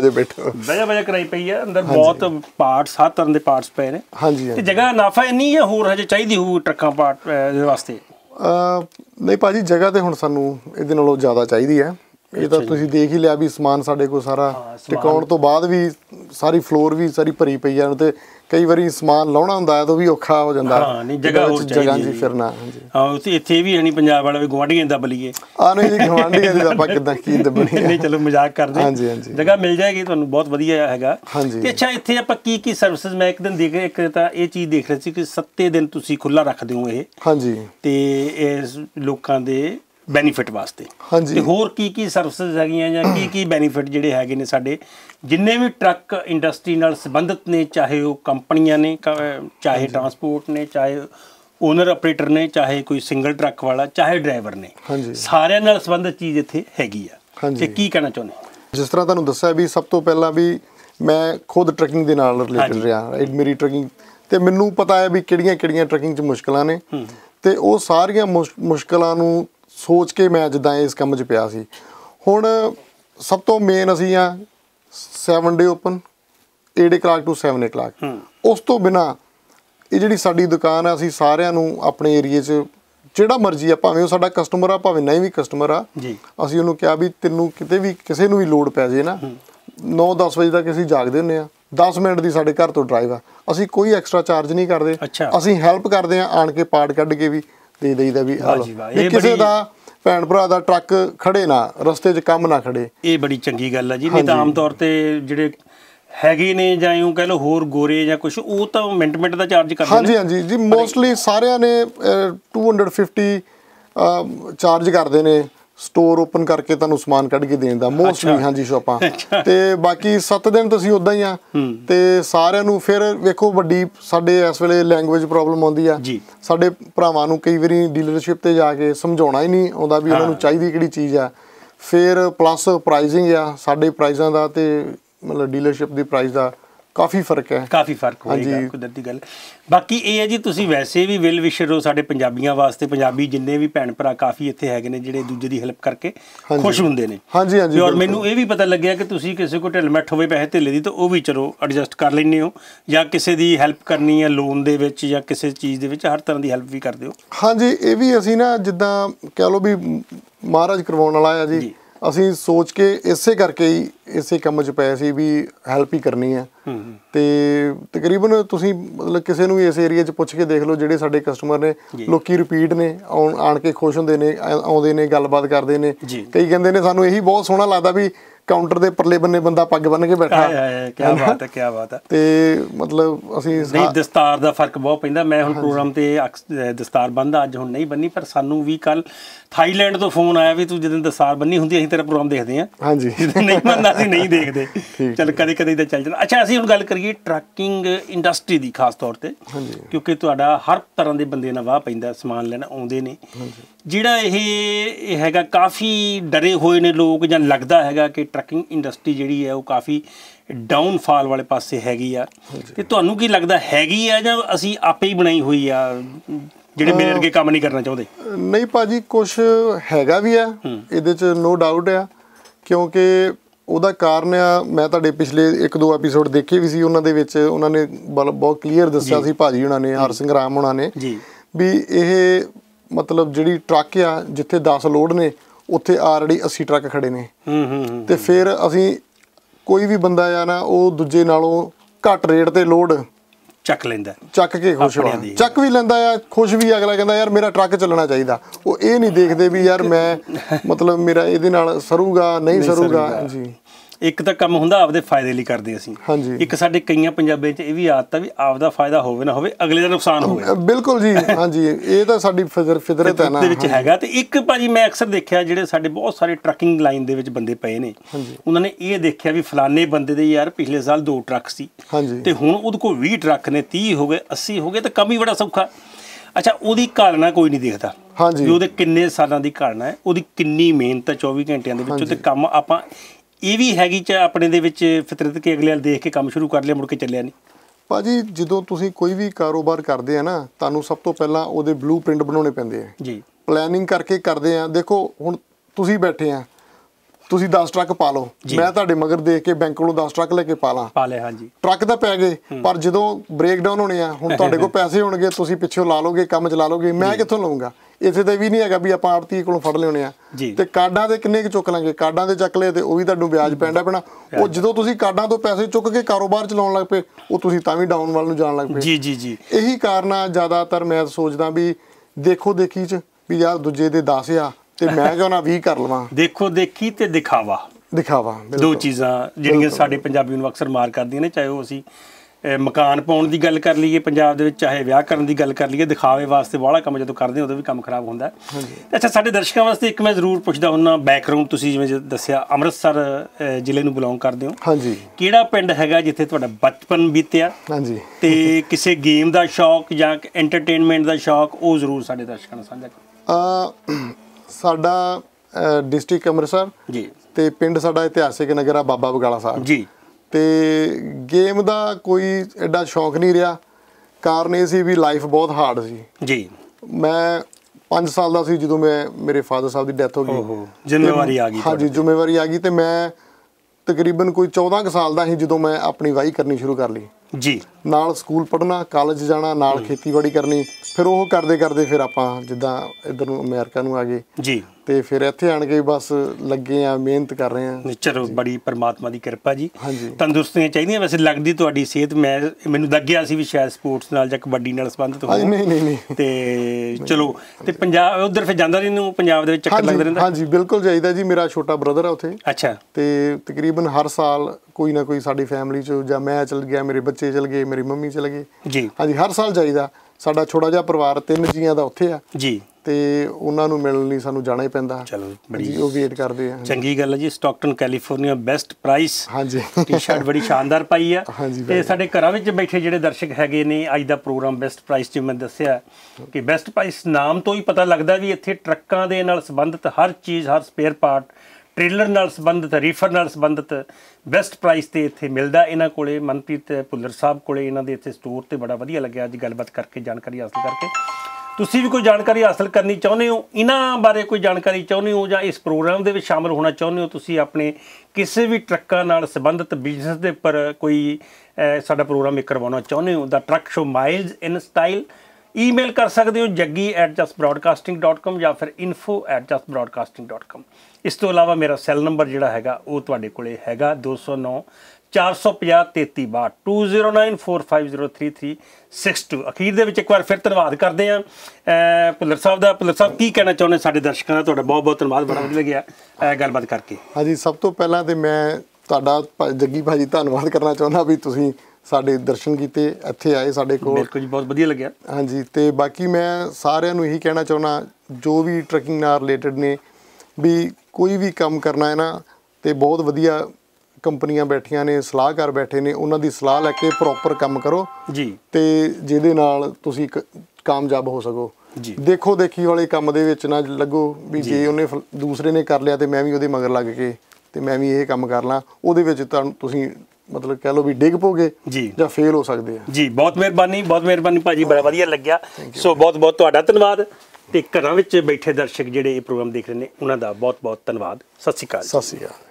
ਪਈ ਹੈ ਅੰਦਰ, ਬਹੁਤ ਪਾਰਟਸ, ਹਰ ਤਰ੍ਹਾਂ ਦੇ ਪਾਰਟਸ ਪਏ ਨੇ। ਹਾਂਜੀ, ਤੇ ਜਗ੍ਹਾ ਨਾਫਾ ਇੰਨੀ ਹੈ, ਹੋਰ ਹਜੇ ਚਾਹੀਦੀ ਹੋਊ ਟਰੱਕਾਂ ਪਾਰਟ ਦੇ ਵਾਸਤੇ? ਨਹੀਂ ਭਾਜੀ, ਜਗ੍ਹਾ ਤੇ ਹੁਣ ਸਾਨੂੰ ਇਹਦੇ ਨਾਲੋਂ ਜ਼ਿਆਦਾ ਚਾਹੀਦੀ ਹੈ। ਇਹ ਤਾਂ ਤੁਸੀਂ ਦੇਖ ਹੀ ਲਿਆ ਵੀ ਸਮਾਨ ਸਾਡੇ ਕੋਲ ਸਾਰਾ ਟਿਕਾਉਣ ਤੋਂ ਬਾਅਦ ਵੀ ਸਾਰੀ ਫਲੋਰ ਵੀ ਸਾਰੀ ਭਰੀ ਪਈ ਹੈ, ਤੇ ਕਈ ਵਾਰੀ ਸਮਾਨ ਲਾਉਣਾ ਹੁੰਦਾ ਹੈ ਤਾਂ ਵੀ ਔਖਾ ਹੋ ਜਾਂਦਾ। ਜਗ੍ਹਾ ਜੀ ਫਿਰਨਾ। ਹਾਂਜੀ, ਇੱਥੇ ਵੀ ਨਹੀਂ ਪੰਜਾਬ ਵਾਲਾ ਵੀ ਗੁਆਂਢੀਆਂ ਦੱਬ ਲਈਏ। ਨਹੀਂ ਜੀ, ਗੁਆਂਢੀਆਂ ਦੀ ਆਪਾਂ ਕਿੱਦਾਂ ਕੀ ਦੱਬਣੀ? ਨਹੀਂ, ਚਲੋ ਮਜ਼ਾਕ ਕਰਦੇ। ਹਾਂਜੀ ਹਾਂਜੀ, ਜਗ੍ਹਾ ਮਿਲ ਜਾਏਗੀ ਤੁਹਾਨੂੰ, ਬਹੁਤ ਵਧੀਆ ਹੈਗਾ। ਤੇ ਅੱਛਾ, ਇੱਥੇ ਆਪਾਂ ਕੀ ਸਰਵਿਸਿਜ਼, ਮੈਂ ਇੱਕ ਦਿਨ ਦੇਖ ਰਿਹਾ, ਇੱਕ ਤਾਂ ਇਹ ਚੀਜ਼ ਦੇਖ ਰਿਹਾ ਸੀ ਕਿ 7 ਦਿਨ ਤੁਸੀਂ ਖੁੱਲਾ ਰੱਖਦੇ ਹੋ ਇਹ। ਹਾਂਜੀ, ਤੇ ਇਹ ਲੋਕਾਂ ਦੇ ਬੈਨੀਫਿਟ ਵਾਸਤੇ। ਹਾਂਜੀ, ਤੇ ਹੋਰ ਕੀ ਸਰਵਿਸਿਜ਼ ਹੈਗੀਆਂ ਜਾਂ ਕੀ ਬੈਨੀਫਿਟ ਜਿਹੜੇ ਹੈਗੇ ਨੇ ਸਾਡੇ ਜਿੰਨੇ ਵੀ ਟਰੱਕ ਇੰਡਸਟਰੀ ਨਾਲ ਸੰਬੰਧਿਤ ਨੇ, ਚਾਹੇ ਉਹ ਕੰਪਨੀਆਂ ਨੇ, ਚਾਹੇ ਟਰਾਂਸਪੋਰਟ ਨੇ, ਚਾਹੇ ਓਨਰ ਆਪਰੇਟਰ ਨੇ, ਚਾਹੇ ਕੋਈ ਸਿੰਗਲ ਟਰੱਕ ਵਾਲਾ, ਚਾਹੇ ਡਰਾਈਵਰ ਨੇ, ਸਾਰਿਆਂ ਨਾਲ ਸੰਬੰਧਿਤ ਚੀਜ਼ ਇੱਥੇ ਹੈਗੀ ਆ। ਤੇ ਕੀ ਕਹਿਣਾ ਚਾਹੁੰਦੇ? ਜਿਸ ਤਰ੍ਹਾਂ ਤੁਹਾਨੂੰ ਦੱਸਿਆ ਵੀ ਸਭ ਤੋਂ ਪਹਿਲਾਂ ਵੀ ਮੈਂ ਖੁਦ ਟਰੱਕਿੰਗ ਦੇ ਨਾਲ ਰਿਲੇਟਡ ਰਿਹਾ, ਮੇਰੀ ਟਰੱਕਿੰਗ ਤੇ ਮੈਨੂੰ ਪਤਾ ਹੈ ਵੀ ਕਿਹੜੀਆਂ ਟਰੱਕਿੰਗ 'ਚ ਮੁਸ਼ਕਲਾਂ ਨੇ, ਤੇ ਉਹ ਸਾਰੀਆਂ ਮੁਸ਼ਕਲਾਂ ਨੂੰ ਸੋਚ ਕੇ ਮੈਂ ਜਿੱਦਾਂ ਇਸ ਕੰਮ 'ਚ ਪਿਆ ਸੀ। ਹੁਣ ਸਭ ਤੋਂ ਮੇਨ ਅਸੀਂ ਆ 7 ਡੇ ਓਪਨ, 8 o'clock to 7 o'clock। ਉਸ ਤੋਂ ਬਿਨਾਂ ਇਹ ਜਿਹੜੀ ਸਾਡੀ ਦੁਕਾਨ ਆ, ਅਸੀਂ ਸਾਰਿਆਂ ਨੂੰ ਆਪਣੇ ਏਰੀਏ 'ਚ ਜਿਹੜਾ ਮਰਜ਼ੀ ਆ, ਭਾਵੇਂ ਉਹ ਸਾਡਾ ਕਸਟਮਰ ਆ, ਭਾਵੇਂ ਨਹੀਂ ਵੀ ਕਸਟਮਰ ਆ, ਅਸੀਂ ਉਹਨੂੰ ਕਿਹਾ ਵੀ ਤੈਨੂੰ ਕਿਤੇ ਵੀ ਕਿਸੇ ਨੂੰ ਵੀ ਲੋੜ ਪੈ ਜੇ ਨਾ, 9-10 ਵਜੇ ਤੱਕ ਅਸੀਂ ਜਾਗਦੇ ਹੁੰਦੇ ਆ, 10 ਮਿੰਟ ਦੀ ਸਾਡੇ ਘਰ ਤੋਂ ਡਰਾਈਵ ਆ, ਅਸੀਂ ਕੋਈ ਐਕਸਟਰਾ ਚਾਰਜ ਨਹੀਂ ਕਰਦੇ। ਅਸੀਂ ਹੈਲਪ ਕਰਦੇ ਆ, ਆਣ ਕੇ ਪਾਰਟ ਕੱਢ ਕੇ ਵੀ ਦੇ ਦਈਦਾ ਵੀ ਕਿਸੇ ਦਾ ਭੈਣ ਭਰਾ ਦਾ ਟਰੱਕ ਖੜੇ ਨਾ ਰਸਤੇ 'ਚ, ਕੰਮ ਨਾ ਖੜੇ। ਇਹ ਬੜੀ ਚੰਗੀ ਗੱਲ ਹੈ ਜੀ। ਨਹੀਂ ਤਾਂ ਆਮ ਤੌਰ ਤੇ ਜਿਹੜੇ ਹੈਗੇ ਨੇ ਜਾਂ ਇਉਂ ਕਹਿ ਲਓ ਹੋਰ ਗੋਰੇ ਜਾਂ ਕੁਛ, ਉਹ ਤਾਂ ਮਿੰਟ ਦਾ ਚਾਰਜ ਕਰਦੇ ਨੇ। ਹਾਂਜੀ ਜੀ, ਮੋਸਟਲੀ ਸਾਰਿਆਂ ਨੇ 250 ਚਾਰਜ ਕਰਦੇ ਨੇ। ਸਟੋਰ ਓਪਨ ਕਰਕੇ ਤੁਹਾਨੂੰ ਸਮਾਨ ਕੱਢ ਕੇ ਦੇਣ ਦਾ ਮੋਸਟਲੀ ਹਾਂਜੀ ਸ਼ਾਪਾਂ ਤੇ ਬਾਕੀ 7 ਦਿਨ ਤੁਸੀਂ ਉਦਾਂ ਹੀ ਆ ਤੇ ਸਾਰਿਆਂ ਨੂੰ ਫਿਰ ਵੇਖੋ ਵੱਡੀ ਸਾਡੇ ਇਸ ਵੇਲੇ ਲੈਂਗੁਏਜ ਪ੍ਰੋਬਲਮ ਆਉਂਦੀ ਆ ਸਾਡੇ ਭਰਾਵਾਂ ਨੂੰ ਕਈ ਵਾਰੀ ਡੀਲਰਸ਼ਿਪ ਤੇ ਜਾ ਕੇ ਸਮਝਾਉਣਾ ਹੀ ਨਹੀਂ ਆਉਂਦਾ ਵੀ ਉਹਨਾਂ ਨੂੰ ਚਾਹੀਦੀ ਕਿਹੜੀ ਚੀਜ਼ ਆ ਫਿਰ ਪਲੱਸ ਪ੍ਰਾਈਸਿੰਗ ਆ ਸਾਡੇ ਪ੍ਰਾਈਜ਼ਾਂ ਦਾ ਤੇ ਮਤਲਬ ਡੀਲਰਸ਼ਿਪ ਦੀ ਪ੍ਰਾਈਸ ਦਾ ਕਾਫੀ ਫਰਕ ਹੈ ਕਾਫੀ ਫਰਕ ਹੋਏਗਾ ਕੁਦਰਤੀ ਗੱਲ ਬਾਕੀ ਇਹ ਹੈ ਜੀ ਤੁਸੀਂ ਵੈਸੇ ਵੀ ਵਿਲ ਵਿਸ਼ਰ ਹੋ ਸਾਡੇ ਪੰਜਾਬੀਆਂ ਵਾਸਤੇ ਪੰਜਾਬੀ ਜਿੰਨੇ ਵੀ ਭੈਣ ਭਰਾ ਕਾਫੀ ਇੱਥੇ ਹੈਗੇ ਨੇ ਜਿਹੜੇ ਦੂਜੇ ਦੀ ਹੈਲਪ ਕਰਕੇ ਖੁਸ਼ ਹੁੰਦੇ ਨੇ ਹਾਂਜੀ ਹਾਂਜੀ ਔਰ ਮੈਨੂੰ ਇਹ ਵੀ ਪਤਾ ਲੱਗਿਆ ਕਿ ਤੁਸੀਂ ਕਿਸੇ ਕੋਲ ਢਿੱਲਮੱਠ ਹੋਵੇ ਪੈਸੇ ਧੇਲੇ ਦੀ ਤਾਂ ਉਹ ਵੀ ਚਲੋ ਐਡਜਸਟ ਕਰ ਲੈਂਦੇ ਹੋ ਜਾਂ ਕਿਸੇ ਦੀ ਹੈਲਪ ਕਰਨੀ ਹੈ ਲੋਨ ਦੇ ਵਿੱਚ ਜਾਂ ਕਿਸੇ ਚੀਜ਼ ਦੇ ਵਿੱਚ ਹਰ ਤਰ੍ਹਾਂ ਦੀ ਹੈਲਪ ਵੀ ਕਰਦੇ ਹੋ ਹਾਂਜੀ ਇਹ ਵੀ ਅਸੀਂ ਨਾ ਜਿੱਦਾਂ ਕਹਿ ਲਓ ਵੀ ਮਹਾਰਾਜ ਕਰਵਾਉਣ ਵਾਲਾ ਆ ਜੀ ਅਸੀਂ ਸੋਚ ਕੇ ਇਸੇ ਕਰਕੇ ਹੀ ਇਸੇ ਕੰਮ 'ਚ ਪਏ ਸੀ ਵੀ ਹੈਲਪ ਹੀ ਕਰਨੀ ਹੈ ਤੇ ਤਕਰੀਬਨ ਤੁਸੀਂ ਮਤਲਬ ਕਿਸੇ ਨੂੰ ਵੀ ਇਸ ਏਰੀਆ 'ਚ ਪੁੱਛ ਕੇ ਦੇਖ ਲਓ ਜਿਹੜੇ ਸਾਡੇ ਕਸਟਮਰ ਨੇ ਲੋਕੀ ਰਿਪੀਟ ਨੇ ਆਣ ਕੇ ਖੁਸ਼ ਹੁੰਦੇ ਨੇ ਆਉਂਦੇ ਨੇ ਗੱਲਬਾਤ ਕਰਦੇ ਨੇ ਕਈ ਕਹਿੰਦੇ ਨੇ ਸਾਨੂੰ ਇਹੀ ਬਹੁਤ ਸੋਹਣਾ ਲੱਗਦਾ ਵੀ ਕਾਊਂਟਰ ਦੇ ਪਰਲੇ ਬੰਨੇ ਬੰਦਾ ਪੱਗ ਬੰਨ ਕੇ ਬੈਠਾ ਕੀ ਬਾਤ ਹੈ ਕੀ ਬਾਤ ਹੈ ਤੇ ਮਤਲਬ ਅਸੀਂ ਨਹੀਂ ਦਸਤਾਰ ਦਾ ਫਰਕ ਬਹੁਤ ਪੈਂਦਾ ਮੈਂ ਹੁਣ ਪ੍ਰੋਗਰਾਮ ਤੇ ਦਸਤਾਰ ਬੰਨਦਾ ਅੱਜ ਹੁਣ ਨਹੀਂ ਬੰਨੀ ਪਰ ਸਾਨੂੰ ਵੀ ਕੱਲ ਥਾਈਲੈਂਡ ਤੋਂ ਫੋਨ ਆਇਆ ਵੀ ਤੂੰ ਜਦੋਂ ਦਸਤਾਰ ਬੰਨੀ ਹੁੰਦੀ ਅਸੀਂ ਤੇਰਾ ਪ੍ਰੋਗਰਾਮ ਦੇਖਦੇ ਹਾਂ ਹਾਂਜੀ ਨਹੀਂ ਬੰਨਦਾ ਅਸੀਂ ਨਹੀਂ ਦੇਖਦੇ ਚਲ ਕਦੇ ਕਦੇ ਤਾਂ ਚੱਲ ਜਾਂਦਾ ਅੱਛਾ ਅਸੀਂ ਹੁਣ ਗੱਲ ਕਰੀਏ ਟਰੱਕਿੰਗ ਇੰਡਸਟਰੀ ਦੀ ਖਾਸ ਤੌਰ ਤੇ ਕਿਉਂਕਿ ਤੁਹਾਡਾ ਹਰ ਤਰ੍ਹਾਂ ਦੇ ਬੰਦੇ ਨਾਲ ਵਾਹ ਪੈਂਦਾ ਸਮਾਨ ਲੈਣ ਆਉਂਦੇ ਨੇ ਜਿਹੜਾ ਇਹ ਹੈਗਾ ਕਾਫੀ ਡਰੇ ਹੋਏ ਨੇ ਲੋਕ ਜਾਂ ਲੱਗਦਾ ਹੈਗਾ ਕਿ ਟਰੱਕਿੰਗ ਇੰਡਸਟਰੀ ਜਿਹੜੀ ਹੈ ਉਹ ਕਾਫੀ ਡਾਊਨਫਾਲ ਵਾਲੇ ਪਾਸੇ ਹੈਗੀ ਆ ਤੇ ਤੁਹਾਨੂੰ ਕੀ ਲੱਗਦਾ ਹੈਗੀ ਆ ਜਾਂ ਅਸੀਂ ਆਪੇ ਹੀ ਬਣਾਈ ਹੋਈ ਆ ਜਿਹੜੇ ਮੇਰੇ ਵਰਗੇ ਕੰਮ ਨਹੀਂ ਕਰਨਾ ਚਾਹੁੰਦੇ ਨਹੀਂ ਭਾਜੀ ਕੁਛ ਹੈਗਾ ਵੀ ਆ ਇਹਦੇ 'ਚ ਨੋ ਡਾਊਟ ਆ ਕਿਉਂਕਿ ਉਹਦਾ ਕਾਰਨ ਆ ਮੈਂ ਤੁਹਾਡੇ ਪਿਛਲੇ 1-2 ਐਪੀਸੋਡ ਦੇਖੇ ਵੀ ਸੀ ਉਹਨਾਂ ਦੇ ਵਿੱਚ ਉਹਨਾਂ ਨੇ ਬਹੁਤ ਕਲੀਅਰ ਦੱਸਿਆ ਸੀ ਭਾਜੀ ਉਹਨਾਂ ਨੇ ਹਰਸੰਗਰਾਮ ਉਹਨਾਂ ਨੇ ਵੀ ਇਹ ਮਤਲਬ ਜਿਹੜੀ ਟਰੱਕ ਆ ਜਿੱਥੇ 10 ਲੋਡ ਨੇ ਉੱਥੇ ਆਲਰੇਡੀ 80 ਟਰੱਕ ਖੜੇ ਨੇ ਤੇ ਫਿਰ ਅਸੀਂ ਕੋਈ ਵੀ ਬੰਦਾ ਆ ਨਾ ਉਹ ਦੂਜੇ ਨਾਲੋਂ ਘੱਟ ਰੇਟ ਤੇ ਲੋਡ ਚੱਕ ਲੈਂਦਾ ਚੱਕ ਕੇ ਖੁਸ਼ ਹੋਣਾ ਚੱਕ ਵੀ ਲੈਂਦਾ ਆ ਖੁਸ਼ ਵੀ ਅਗਲਾ ਕਹਿੰਦਾ ਯਾਰ ਮੇਰਾ ਟਰੱਕ ਚੱਲਣਾ ਚਾਹੀਦਾ ਉਹ ਇਹ ਨਹੀਂ ਦੇਖਦੇ ਵੀ ਯਾਰ ਮੈਂ ਮਤਲਬ ਮੇਰਾ ਇਹਦੇ ਨਾਲ ਸਰੂਗਾ ਨਹੀਂ ਸਰੂਗਾ ਜੀ ਇੱਕ ਤਾਂ ਕੰਮ ਹੁੰਦਾ ਆਪਦੇ ਫਾਇਦੇ ਲਈ ਕਰਦੇ ਅਸੀਂ ਇੱਕ ਸਾਡੇ ਕਈਆਂ ਪੰਜਾਬੀਆਂ 'ਚ ਇਹ ਵੀ ਆਦਤ ਆ ਵੀ ਆਪਦਾ ਫਾਇਦਾ ਹੋਵੇ ਨਾ ਹੋਵੇ ਅਗਲੇ ਦਾ ਨੁਕਸਾਨ ਹੋਵੇ ਬਿਲਕੁਲ ਜੀ ਹਾਂਜੀ ਇਹ ਤਾਂ ਸਾਡੀ ਫਿਤਰਤ ਹੈ ਨਾ ਦੇ ਵਿੱਚ ਹੈਗਾ ਤੇ ਇੱਕ ਭਾਜੀ ਮੈਂ ਅਕਸਰ ਦੇਖਿਆ ਜਿਹੜੇ ਸਾਡੇ ਬਹੁਤ ਸਾਰੇ ਟਰੱਕਿੰਗ ਲਾਈਨ ਦੇ ਵਿੱਚ ਬੰਦੇ ਪਏ ਨੇ ਉਹਨਾਂ ਨੇ ਇਹ ਦੇਖਿਆ ਵੀ ਫਲਾਣੇ ਬੰਦੇ ਦੇ ਯਾਰ ਪਿਛਲੇ ਸਾਲ 2 ਟਰੱਕ ਸੀ ਤੇ ਹੁਣ ਉਹਦੇ ਕੋਲ 20 ਟਰੱਕ ਨੇ 30 ਹੋ ਗਏ 80 ਹੋ ਗਏ ਤਾਂ ਕੰਮ ਹੀ ਬੜਾ ਸੌਖਾ ਅੱਛਾ ਉਹਦੀ ਘਾਲਣਾ ਕੋਈ ਨਹੀਂ ਦੇਖਦਾ ਵੀ ਉਹਦੇ ਕਿੰਨੇ ਸਾਲਾਂ ਦੀ ਘਾਲਣਾ ਹੈ ਉਹਦੀ ਕਿੰਨੀ ਮਿਹਨਤ ਹੈ 24 ਘੰਟਿਆਂ ਦੇ ਵਿੱਚ ਤੇ ਕੰਮ ਆਪਾਂ ਇਹ ਵੀ ਹੈਗੀ ਚ ਆਪਣੇ ਦੇ ਵਿੱਚ ਫਿਤਰਤ ਕੇ ਅਗਲੇ ਵਾਲ ਦੇਖ ਕੇ ਕੰਮ ਸ਼ੁਰੂ ਕਰ ਲਿਆ ਮੁੜ ਕੇ ਚੱਲਿਆ ਨਹੀਂ ਭਾਜੀ ਜਦੋਂ ਤੁਸੀਂ ਕੋਈ ਵੀ ਕਾਰੋਬਾਰ ਕਰਦੇ ਆ ਨਾ ਤੁਹਾਨੂੰ ਸਭ ਤੋਂ ਪਹਿਲਾਂ ਉਹਦੇ ਬਲੂਪ੍ਰਿੰਟ ਬਣਾਉਣੇ ਪੈਂਦੇ ਆ ਜੀ ਪਲੈਨਿੰਗ ਕਰਕੇ ਕਰਦੇ ਆ ਦੇਖੋ ਹੁਣ ਤੁਸੀਂ ਬੈਠੇ ਆ ਤੁਸੀਂ 10 ਟਰੱਕ ਪਾ ਲਓ ਮੈਂ ਤੁਹਾਡੇ ਮਗਰ ਦੇਖ ਕੇ ਬੈਂਕ ਕੋਲੋਂ 10 ਟਰੱਕ ਲੈ ਕੇ ਪਾ ਲਿਆ ਹਾਂਜੀ ਟਰੱਕ ਤਾਂ ਪੈ ਗਏ ਪਰ ਜਦੋਂ ਬ੍ਰੇਕ ਡਾਊਨ ਹੋਣੇ ਆ ਹੁਣ ਤੁਹਾਡੇ ਕੋਲ ਪੈਸੇ ਹੋਣਗੇ ਤੁਸੀਂ ਪਿੱਛੋਂ ਲਾ ਲੋਗੇ ਕੰਮ ਚਲਾ ਲੋਗੇ ਮੈਂ ਕਿੱਥੋਂ ਲਵਾਂਗਾ ਇੱਥੇ ਤਾਂ ਵੀ ਨਹੀਂ ਹੈਗਾ ਵੀ ਆਪਾਂ ਆੜਤੀ ਕੋਲੋਂ ਫੜ ਲਿਆਉਣੇ ਆ ਤੇ ਕਾਰਡਾਂ ਦੇ ਕਿੰਨੇ ਕੁ ਚੁੱਕ ਲਾਂਗੇ ਕਾਰਡਾਂ ਦੇ ਚੱਕ ਲਏ ਤੇ ਉਹ ਵੀ ਤੁਹਾਨੂੰ ਵਿਆਜ ਪੈਣਾ ਉਹ ਜਦੋਂ ਤੁਸੀਂ ਕਾਰਡਾਂ ਤੋਂ ਪੈਸੇ ਚੁੱਕ ਕੇ ਕਾਰੋਬਾਰ ਚਲਾਉਣ ਲੱਗ ਪਏ ਉਹ ਤੁਸੀਂ ਤਾਂ ਵੀ ਡਾਊਨ ਵੱਲ ਨੂੰ ਜਾਣ ਲੱਗ ਪਏ ਜੀ ਇਹੀ ਕਾਰਨ ਆ ਜ਼ਿਆਦਾਤਰ ਮੈਂ ਸੋਚਦਾ ਵੀ ਦੇਖੋ ਦੇਖੀ ਚ ਵੀ ਯਾਰ ਦੂਜੇ ਦੇ 10 ਆ ਤੇ ਮੈਂ ਕਿਉਂ ਨਾ 20 ਕਰ ਲਵਾਂ ਦੇਖੋ ਦੇਖੀ ਤੇ ਦਿਖਾਵਾ ਦੋ ਚੀਜ਼ਾਂ ਜਿਹੜੀਆਂ ਸਾਡੇ ਪੰਜਾਬੀ ਨੂੰ ਅਕਸਰ ਮਾਰ ਕਰਦੀਆਂ ਨੇ ਚਾਹੇ ਉਹ ਅਸੀਂ ਮਕਾਨ ਪਾਉਣ ਦੀ ਗੱਲ ਕਰ ਲਈਏ ਪੰਜਾਬ ਦੇ ਵਿੱਚ ਚਾਹੇ ਵਿਆਹ ਕਰਨ ਦੀ ਗੱਲ ਕਰ ਲਈਏ ਦਿਖਾਵੇ ਵਾਸਤੇ ਬਾਹਲਾ ਕੰਮ ਜਦੋਂ ਕਰਦੇ ਉਦੋਂ ਵੀ ਕੰਮ ਖਰਾਬ ਹੁੰਦਾ ਅੱਛਾ ਸਾਡੇ ਦਰਸ਼ਕਾਂ ਵਾਸਤੇ ਇੱਕ ਮੈਂ ਜ਼ਰੂਰ ਪੁੱਛਦਾ ਹੁੰਦਾ ਬੈਕਗ੍ਰਾਉਂਡ ਤੁਸੀਂ ਜਿਵੇਂ ਦੱਸਿਆ ਅੰਮ੍ਰਿਤਸਰ ਜ਼ਿਲ੍ਹੇ ਨੂੰ ਬਿਲੋਂਗ ਕਰਦੇ ਹੋ ਕਿਹੜਾ ਪਿੰਡ ਹੈਗਾ ਜਿੱਥੇ ਤੁਹਾਡਾ ਬਚਪਨ ਬੀਤਿਆ ਤੇ ਕਿਸੇ ਗੇਮ ਦਾ ਸ਼ੌਕ ਜਾਂ ਐਂਟਰਟੇਨਮੈਂਟ ਦਾ ਸ਼ੌਕ ਉਹ ਜ਼ਰੂਰ ਸਾਡੇ ਦਰਸ਼ਕਾਂ ਨਾਲ ਸਾਂਝਾ ਕਰੋ ਸਾਡਾ ਡਿਸਟ੍ਰਿਕਟ ਅੰਮ੍ਰਿਤਸਰ ਜੀ ਤੇ ਪਿੰਡ ਸਾਡਾ ਇਤਿਹਾਸਿਕ ਨਗਰ ਆ ਬਾਬਾ ਬਗਾਲਾ ਸਾਹਿਬ ਜੀ ਤੇ ਗੇਮ ਦਾ ਕੋਈ ਐਡਾ ਸ਼ੌਕ ਨਹੀਂ ਰਿਹਾ ਕਾਰਨ ਇਹ ਸੀ ਵੀ ਲਾਈਫ ਬਹੁਤ ਹਾਰਡ ਸੀ ਜੀ ਮੈਂ 5 ਸਾਲ ਦਾ ਸੀ ਜਦੋਂ ਮੇਰੇ ਫਾਦਰ ਸਾਹਿਬ ਦੀ ਡੈਥ ਹੋ ਗਈ ਜ਼ਿੰਮੇਵਾਰੀ ਆ ਗਈ ਹਾਂਜੀ ਜ਼ਿੰਮੇਵਾਰੀ ਆ ਗਈ ਤੇ ਮੈਂ ਤਕਰੀਬਨ ਕੋਈ 14 ਕੁ ਸਾਲ ਦਾ ਸੀ ਜਦੋਂ ਮੈਂ ਆਪਣੀ ਵਾਹੀ ਕਰਨੀ ਸ਼ੁਰੂ ਕਰ ਲਈ ਜੀ ਨਾਲ ਸਕੂਲ ਪੜ੍ਹਨਾ ਕਾਲਜ ਜਾਣਾ ਨਾਲ ਖੇਤੀਬਾੜੀ ਕਰਨੀ ਫਿਰ ਉਹ ਕਰਦੇ ਕਰਦੇ ਫਿਰ ਆਪਾਂ ਜਿੱਦਾਂ ਇੱਧਰ ਨੂੰ ਅਮਰੀਕਾ ਨੂੰ ਆ ਗਏ ਜੀ ਤੇ ਫਿਰ ਇੱਥੇ ਆਣ ਕੇ ਬਸ ਲੱਗੇ ਆ ਮਿਹਨਤ ਕਰ ਰਹੇ ਆ ਚਲੋ ਬੜੀ ਪਰਮਾਤਮਾ ਦੀ ਕਿਰਪਾ ਜੀ ਤੰਦਰੁਸਤੀਆਂ ਚਾਹੀਦੀਆਂ ਵੈਸੇ ਲੱਗਦੀ ਤੁਹਾਡੀ ਸਿਹਤ ਮੈਨੂੰ ਲੱਗਿਆ ਸੀ ਵੀ ਸ਼ਾਇਦ ਸਪੋਰਟਸ ਨਾਲ ਜਾਂ ਕਬੱਡੀ ਨਾਲ ਸੰਬੰਧਿਤ ਹੋਵੇ ਨਹੀਂ ਤੇ ਚਲੋ ਤੇ ਪੰਜਾਬ ਉਧਰ ਫਿਰ ਜਾਂਦਾ ਨਹੀਂ ਨੂੰ ਪੰਜਾਬ ਦੇ ਵਿੱਚ ਚੱਕਰ ਲੱਗਦਾ ਰਹਿੰਦਾ ਹਾਂਜੀ ਬਿਲਕੁਲ ਜਾਈਦਾ ਜੀ ਮੇਰਾ ਛੋਟਾ ਬ੍ਰਦਰ ਆ ਉੱਥੇ ਅੱਛਾ ਤੇ ਤਕਰੀਬਨ ਹਰ ਸਾਲ ਕੋਈ ਨਾ ਕੋਈ ਸਾਡੀ ਫੈਮਿਲੀ ਚ ਜਾਂ ਮੈਂ ਚਲ ਗਿਆ ਮੇਰੇ ਬੱਚੇ ਚਲ ਗਏ ਮੇਰੀ ਮੰਮੀ ਚਲ ਗਏ ਜੀ ਹਾਂਜੀ ਹਰ ਸਾਲ ਜਾਈਦਾ ਸਾਡਾ ਛੋਟਾ ਜਿਹਾ ਪਰਿਵਾਰ 3 ਜੀਆਂ ਦਾ ਉੱਥੇ ਆ ਜੀ ਤੇ ਉਹਨਾਂ ਨੂੰ ਮਿਲਣ ਲਈ ਸਾਨੂੰ ਜਾਣਾ ਹੀ ਪੈਂਦਾ। ਚਲੋ ਬੜੀ ਜੀ ਉਹ ਵੇਟ ਕਰਦੇ ਆ। ਚੰਗੀ ਗੱਲ ਹੈ ਜੀ। ਸਟਾਕਟਨ ਕੈਲੀਫੋਰਨੀਆ ਬੈਸਟ ਪ੍ਰਾਈਸ ਹਾਂਜੀ ਟੀ-ਸ਼ਰਟ ਬੜੀ ਸ਼ਾਨਦਾਰ ਪਾਈ ਆ। ਹਾਂਜੀ ਤੇ ਸਾਡੇ ਘਰਾਂ ਵਿੱਚ ਬੈਠੇ ਜਿਹੜੇ ਦਰਸ਼ਕ ਹੈਗੇ ਨੇ, ਅੱਜ ਦਾ ਪ੍ਰੋਗਰਾਮ ਬੈਸਟ ਪ੍ਰਾਈਸ 'ਚ ਮੈਂ ਦੱਸਿਆ ਕਿ ਬੈਸਟ ਪ੍ਰਾਈਸ ਨਾਮ ਤੋਂ ਹੀ ਪਤਾ ਲੱਗਦਾ ਵੀ ਇੱਥੇ ਟਰੱਕਾਂ ਦੇ ਨਾਲ ਸੰਬੰਧਿਤ ਹਰ ਚੀਜ਼, ਹਰ ਸਪੇਅਰ ਪਾਰਟ, ਟ੍ਰੇਲਰ ਨਾਲ ਸੰਬੰਧਿਤ, ਰੀਫਰ ਨਾਲ ਸੰਬੰਧਿਤ ਬੈਸਟ ਪ੍ਰਾਈਸ ਤੇ ਇੱਥੇ ਮਿਲਦਾ। ਇਹਨਾਂ ਕੋਲੇ ਮਨਪ੍ਰੀਤ ਭੁੱਲਰ ਸਾਹਿਬ ਕੋਲੇ ਇਹਨਾਂ ਦੇ ਇੱਥੇ ਸਟੋਰ ਤੇ ਬੜਾ ਵਧੀਆ ਲੱਗਿਆ ਅੱਜ ਗੱਲਬਾਤ ਕਰਕੇ, ਜਾਣਕਾਰੀ ਹਾਸਲ ਕਰਕੇ। ਤੁਸੀਂ ਵੀ ਕੋਈ ਜਾਣਕਾਰੀ ਹਾਸਲ ਕਰਨੀ ਚਾਹੁੰਦੇ ਹੋ, ਇਹਨਾਂ ਬਾਰੇ ਕੋਈ ਜਾਣਕਾਰੀ ਚਾਹੁੰਦੇ ਹੋ ਜਾਂ ਇਸ ਪ੍ਰੋਗਰਾਮ ਦੇ ਵਿੱਚ ਸ਼ਾਮਲ ਹੋਣਾ ਚਾਹੁੰਦੇ ਹੋ, ਤੁਸੀਂ ਆਪਣੇ ਕਿਸੇ ਵੀ ਟਰੱਕਾਂ ਨਾਲ ਸੰਬੰਧਿਤ ਬਿਜ਼ਨਸ ਦੇ ਉੱਪਰ ਕੋਈ ਸਾਡਾ ਪ੍ਰੋਗਰਾਮ ਕਰਵਾਉਣਾ ਚਾਹੁੰਦੇ ਹੋ, the truck show miles in style, email ਕਰ ਸਕਦੇ ਹੋ jaggi@justbroadcasting.com ਜਾਂ ਫਿਰ info@justbroadcasting.com। ਇਸ ਤੋਂ ਇਲਾਵਾ ਮੇਰਾ ਸੈੱਲ ਨੰਬਰ ਜਿਹੜਾ ਹੈਗਾ ਉਹ ਤੁਹਾਡੇ ਕੋਲੇ ਹੈਗਾ 209 450 3362 2094503362। ਅਖੀਰ ਦੇ ਵਿੱਚ ਇੱਕ ਵਾਰ ਫਿਰ ਧੰਨਵਾਦ ਕਰਦੇ ਹਾਂ ਭੁੱਲਰ ਸਾਹਿਬ ਦਾ। ਭੁੱਲਰ ਸਾਹਿਬ ਕੀ ਕਹਿਣਾ ਚਾਹੁੰਦੇ ਸਾਡੇ ਦਰਸ਼ਕਾਂ ਦਾ? ਤੁਹਾਡਾ ਬਹੁਤ ਬਹੁਤ ਧੰਨਵਾਦ, ਬੜਾ ਵਧੀਆ ਲੱਗਿਆ ਗੱਲਬਾਤ ਕਰਕੇ। ਹਾਂਜੀ, ਸਭ ਤੋਂ ਪਹਿਲਾਂ ਤੇ ਮੈਂ ਤੁਹਾਡਾ ਜੱਗੀ ਭਾਜੀ ਧੰਨਵਾਦ ਕਰਨਾ ਚਾਹੁੰਦਾ ਵੀ ਤੁਸੀਂ ਸਾਡੇ ਦਰਸ਼ਨ ਕੀਤੇ, ਇੱਥੇ ਆਏ ਸਾਡੇ ਕੋਲ। ਬਿਲਕੁਲ ਜੀ, ਬਹੁਤ ਵਧੀਆ ਲੱਗਿਆ। ਹਾਂਜੀ, ਤੇ ਬਾਕੀ ਮੈਂ ਸਾਰਿਆਂ ਨੂੰ ਇਹੀ ਕਹਿਣਾ ਚਾਹੁੰਦਾ ਜੋ ਵੀ ਟਰੱਕਿੰਗ ਨਾਲ ਰਿਲੇਟਡ ਨੇ ਵੀ ਕੋਈ ਵੀ ਕੰਮ ਕਰਨਾ ਹੈ ਨਾ, ਤੇ ਬਹੁਤ ਵਧੀਆ ਕੰਪਨੀਆਂ ਬੈਠੀਆਂ ਨੇ, ਸਲਾਹਕਾਰ ਬੈਠੇ ਨੇ, ਉਹਨਾਂ ਦੀ ਸਲਾਹ ਲੈ ਕੇ ਪ੍ਰੋਪਰ ਕੰਮ ਕਰੋ ਜੀ, ਤੇ ਜਿਹਦੇ ਨਾਲ ਤੁਸੀਂ ਕਾਮਯਾਬ ਹੋ ਸਕੋ ਜੀ। ਦੇਖੋ ਦੇਖੀ ਵਾਲੇ ਕੰਮ ਦੇ ਵਿੱਚ ਨਾ ਲੱਗੋ ਵੀ ਜੇ ਉਹਨੇ ਦੂਸਰੇ ਨੇ ਕਰ ਲਿਆ ਤੇ ਮੈਂ ਵੀ ਉਹਦੇ ਮਗਰ ਲੱਗ ਕੇ ਤੇ ਮੈਂ ਵੀ ਇਹ ਕੰਮ ਕਰ ਲਾਂ, ਉਹਦੇ ਵਿੱਚ ਤੁਹਾਨੂੰ ਤੁਸੀਂ ਮਤਲਬ ਕਹਿ ਲਓ ਵੀ ਡਿੱਗ ਪੋਗੇ ਜੀ ਜਾਂ ਫੇਲ ਹੋ ਸਕਦੇ ਆ। ਜੀ, ਬਹੁਤ ਮਿਹਰਬਾਨੀ ਭਾਜੀ, ਬੜਾ ਵਧੀਆ ਲੱਗਿਆ। ਸੋ ਬਹੁਤ ਬਹੁਤ ਤੁਹਾਡਾ ਧੰਨਵਾਦ, ਤੇ ਘਰਾਂ ਵਿੱਚ ਬੈਠੇ ਦਰਸ਼ਕ ਜਿਹੜੇ ਇਹ ਪ੍ਰੋਗਰਾਮ ਦੇਖ ਰਹੇ ਨੇ ਉਹਨਾਂ ਦਾ ਬਹੁਤ ਬਹੁਤ ਧੰਨਵਾਦ। ਸਤਿ ਸ਼੍ਰੀ ਅਕਾਲ। ਸਤਿ ਸ਼੍ਰੀ ਅਕਾਲ।